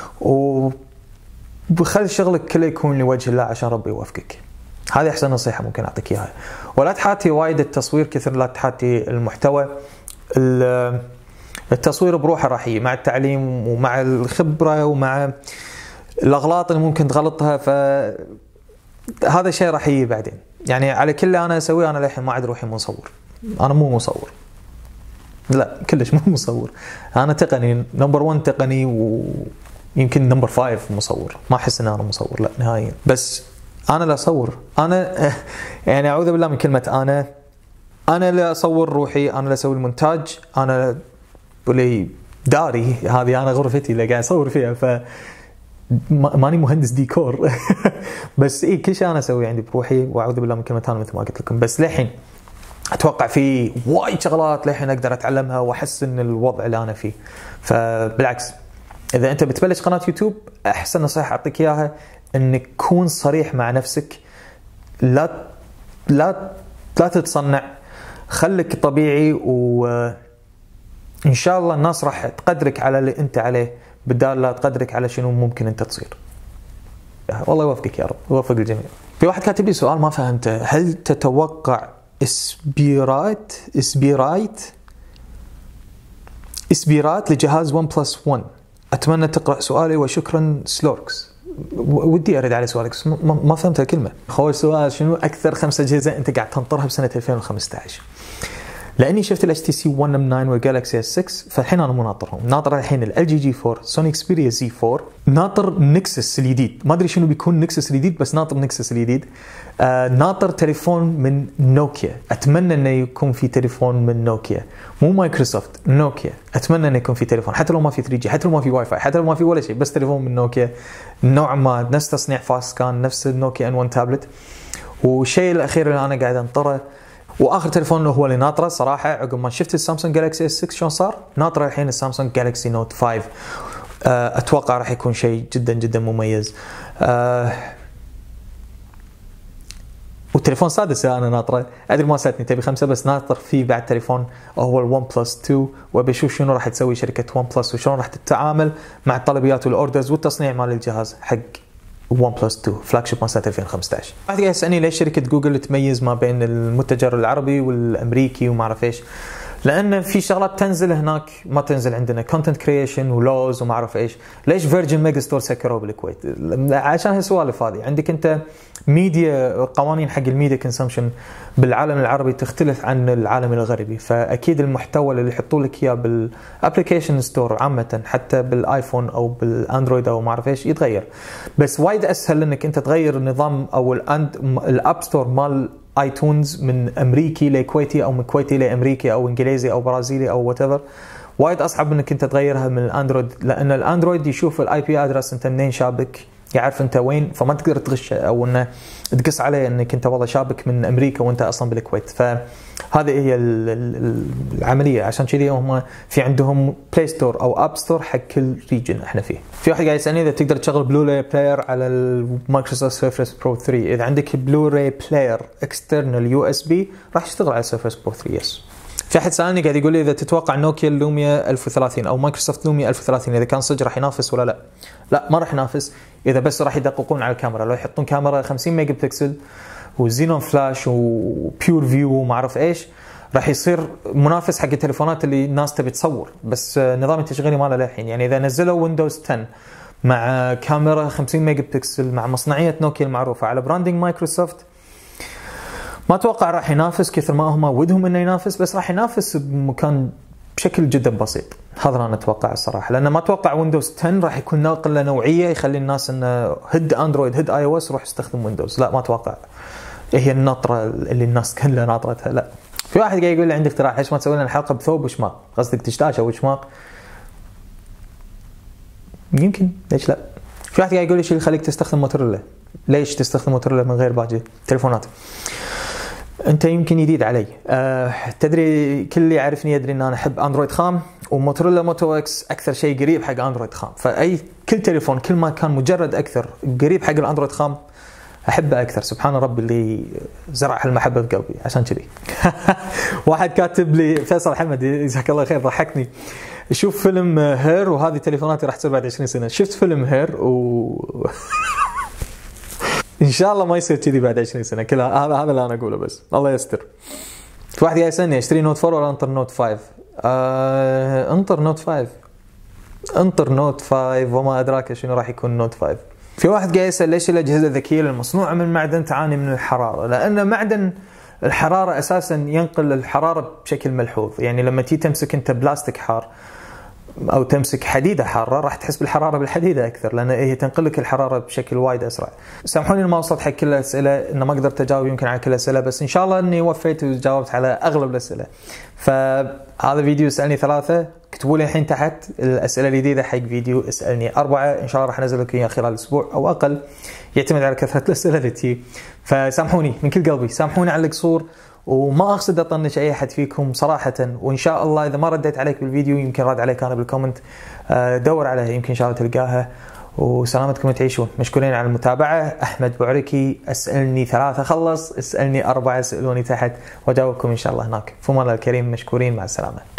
وخلي شغلك كله يكون لوجه الله عشان ربي يوفقك. هذه احسن نصيحه ممكن اعطيك اياها. ولا تحاتي وايد التصوير كثر، لا تحاتي المحتوى. التصوير بروحه راح يجي مع التعليم ومع الخبره ومع الاغلاط اللي ممكن تغلطها، فهذا الشيء راح يجي بعدين. يعني على كل اللي انا اسويه انا للحين ما عاد روحي مصور، انا مو مصور، لا كلش مو مصور. انا تقني نمبر واحد تقني، ويمكن نمبر فايف مصور، ما احس ان انا مصور لا نهائيا. بس انا لا اصور، انا يعني اعوذ بالله من كلمه انا انا لا اصور روحي، انا لا اسوي المونتاج، انا بلي داري هذه انا غرفتي اللي قاعد اصور فيها، ف ماني مهندس ديكور بس اي كل شيء انا اسوي عندي بروحي، واعوذ بالله من كلمه انا مثل ما قلت لكم. بس للحين اتوقع في وايد شغلات للحين اقدر اتعلمها واحسن الوضع اللي انا فيه. فبالعكس اذا انت بتبلش قناه يوتيوب، احسن نصيحه اعطيك اياها انك تكون صريح مع نفسك، لا لا لا تتصنع، خليك طبيعي، وان شاء الله الناس راح تقدرك على اللي انت عليه بدال لا تقدرك على شنو ممكن انت تصير. والله يوفقك يا رب، يوفق الجميع. في واحد كاتب لي سؤال ما فهمته، هل تتوقع اسبيرات اسبيرايت اسبيرات لجهاز ون بلس ون؟ اتمنى تقرا سؤالي وشكرا سلوركس. ودي ارد على سؤالك، ما فهمت الكلمه. خوي سؤال شنو اكثر خمسه اجهزه انت قاعد تنطرها بسنه ألفين وخمسة عشر؟ لاني شفت الاتش تي سي مية ام تسعة والجالكسي اس ستة، فالحين انا مو ناطرهم. ناطر الحين ال جي جي أربعة، سوني اكسبيريا زي أربعة، ناطر نكسس الجديد، ما ادري شنو بيكون نكسس الجديد بس ناطر نكسس الجديد. آه ناطر تليفون من نوكيا، اتمنى انه يكون في تليفون من نوكيا، مو مايكروسوفت، نوكيا. اتمنى انه يكون في تليفون حتى لو ما في ثري جي، حتى لو ما في واي فاي، حتى لو ما في ولا شيء، بس تليفون من نوكيا نوعا ما نفس تصنيع فاست كان، نفس النوكيا ان ون تابلت. والشيء الاخير اللي انا قاعد انطره واخر تليفون هو اللي ناطره صراحه، عقب ما شفت السامسونج جالكسي اس ستة شلون صار، ناطره الحين السامسونج جالكسي نوت خمسة. اتوقع راح يكون شيء جدا جدا مميز. أه والتليفون سادس انا ناطره، ادري ما سالتني تبي خمسه، بس ناطر فيه بعد تليفون هو الون بلس اثنين، وابي اشوف شنو راح تسوي شركه ون بلس وشلون راح تتعامل مع الطلبيات والاوردرز والتصنيع مال الجهاز حق ون بلس اثنين فلاج شيب مال سنه ألفين وخمسة عشر. واحد قاعد يسالني ليش شركه جوجل تميز ما بين المتجر العربي والامريكي وما اعرف ايش. لان في شغلات تنزل هناك ما تنزل عندنا، كونتنت كرييشن ولوز وما اعرف ايش. ليش فيرجن ميجا ستور سكروه بالكويت؟ عشان هالسوالف هذه. عندك انت ميديا، قوانين حق الميديا كونسومشن بالعالم العربي تختلف عن العالم الغربي، فاكيد المحتوى اللي يحطوا لك اياه بالابلكيشن ستور عامه، حتى بالايفون او بالاندرويد او ما اعرف ايش، يتغير. بس وايد اسهل انك انت تغير النظام او الاب ستور مال ايتونز من امريكي لكويتي او من كويتي لامريكي او انجليزي او برازيلي او وات ايفر. وايد اصعب انك انت تغيرها من الاندرويد، لان الاندرويد يشوف الاي بي ادرس انت منين شابك، يعرف انت وين، فما تقدر تغش او انه تقص عليه انك انت والله شابك من امريكا وانت اصلا بالكويت. فهذه هي العمليه. عشان كذي هم في عندهم بلاي ستور او اب ستور حق كل ريجن احنا فيه. في واحد قاعد يسالني اذا تقدر تشغل بلوراي بلاير على المايكروسوفت سيرفس برو ثري. اذا عندك بلوراي بلاير اكسترنال يو اس بي راح يشتغل على سيرفس برو ثري. يس. في احد سالني قاعد يقول لي اذا تتوقع نوكيا اللوميا ألف وثلاثين او مايكروسوفت لوميا ألف وثلاثين اذا كان صدق راح ينافس ولا لا؟ لا ما راح ينافس، اذا بس راح يدققون على الكاميرا. لو يحطون كاميرا خمسين ميجا بكسل وزينون فلاش وبيور فيو وما اعرف ايش، راح يصير منافس حق التليفونات اللي الناس تبي تصور، بس نظام التشغيلي ماله للحين. يعني اذا نزلوا ويندوز عشرة مع كاميرا خمسين ميجا بكسل مع مصنعيه نوكيا المعروفه على براندنج مايكروسوفت، ما اتوقع راح ينافس كثر ما هم ودهم انه ينافس، بس راح ينافس بمكان بشكل جدا بسيط. هذا انا اتوقع الصراحه، لان ما اتوقع ويندوز عشرة راح يكون ناقله نوعيه يخلي الناس انه هد اندرويد هد اي او اس روح يستخدم ويندوز. لا ما اتوقع هي النطره اللي الناس كلها ناطرتها. لا. في واحد قاعد يقول لي عندي اقتراح، ليش ما تسوي لنا حلقه بثوب وشماغ؟ قصدك تشتاشه وشماغ؟ يمكن، ليش لا. في واحد قاعد يقول لي شو اللي يخليك تستخدم موتوريلا؟ ليش تستخدم موتوريلا من غير باقي تليفونات؟ انت يمكن جديد علي. أه تدري كل اللي يعرفني يدري ان انا احب اندرويد خام، وموتوريلا موتو اكس اكثر شيء قريب حق اندرويد خام. فاي كل تليفون كل ما كان مجرد اكثر قريب حق الاندرويد خام احبه اكثر. سبحان ربي اللي زرع هالمحبه بقلبي عشان كذي. واحد كاتب لي فيصل حمد جزاك الله خير ضحكني، شوف فيلم هير وهذه تليفوناتي راح تصير بعد عشرين سنه. شفت فيلم هير و ان شاء الله ما يصير كذي بعد عشرين سنه. كلها هذا هذا اللي انا اقوله، بس الله يستر. في واحد قاعد يسالني اشتري نوت فور ولا انطر نوت فايف؟ آه انطر نوت فايف، انطر نوت فايف وما ادراك شنو راح يكون نوت فايف. في واحد قاعد يسال ليش الاجهزه الذكيه المصنوعه من معدن تعاني من الحراره؟ لان معدن الحراره اساسا ينقل الحراره بشكل ملحوظ. يعني لما تيجي تمسك انت بلاستيك حار او تمسك حديده حاره راح تحس بالحراره بالحديده اكثر، لان هي تنقل لك الحراره بشكل وايد اسرع. سامحوني ما وصلت حق كل الاسئله، ان ما قدرت اجاوب يمكن على كل الاسئله، بس ان شاء الله اني وفيت وجاوبت على اغلب الاسئله. فهذا فيديو اسالني ثلاثه، اكتبوا لي الحين تحت الاسئله الجديده حق فيديو اسالني اربعه، ان شاء الله راح انزل لكم اياه خلال اسبوع او اقل، يعتمد على كثره الاسئله اللي تجي. فسامحوني من كل قلبي، سامحوني على القصور، وما اقصد اطنش اي احد فيكم صراحه. وان شاء الله اذا ما رديت عليك بالفيديو يمكن رد عليك انا بالكومنت، دور عليها يمكن ان شاء الله تلقاها. وسلامتكم تعيشون. مشكورين على المتابعه. احمد بوعركي، اسالني ثلاثه خلص، اسالني اربعه، اسالوني تحت واجاوبكم ان شاء الله هناك. فما الله الكريم، مشكورين، مع السلامه.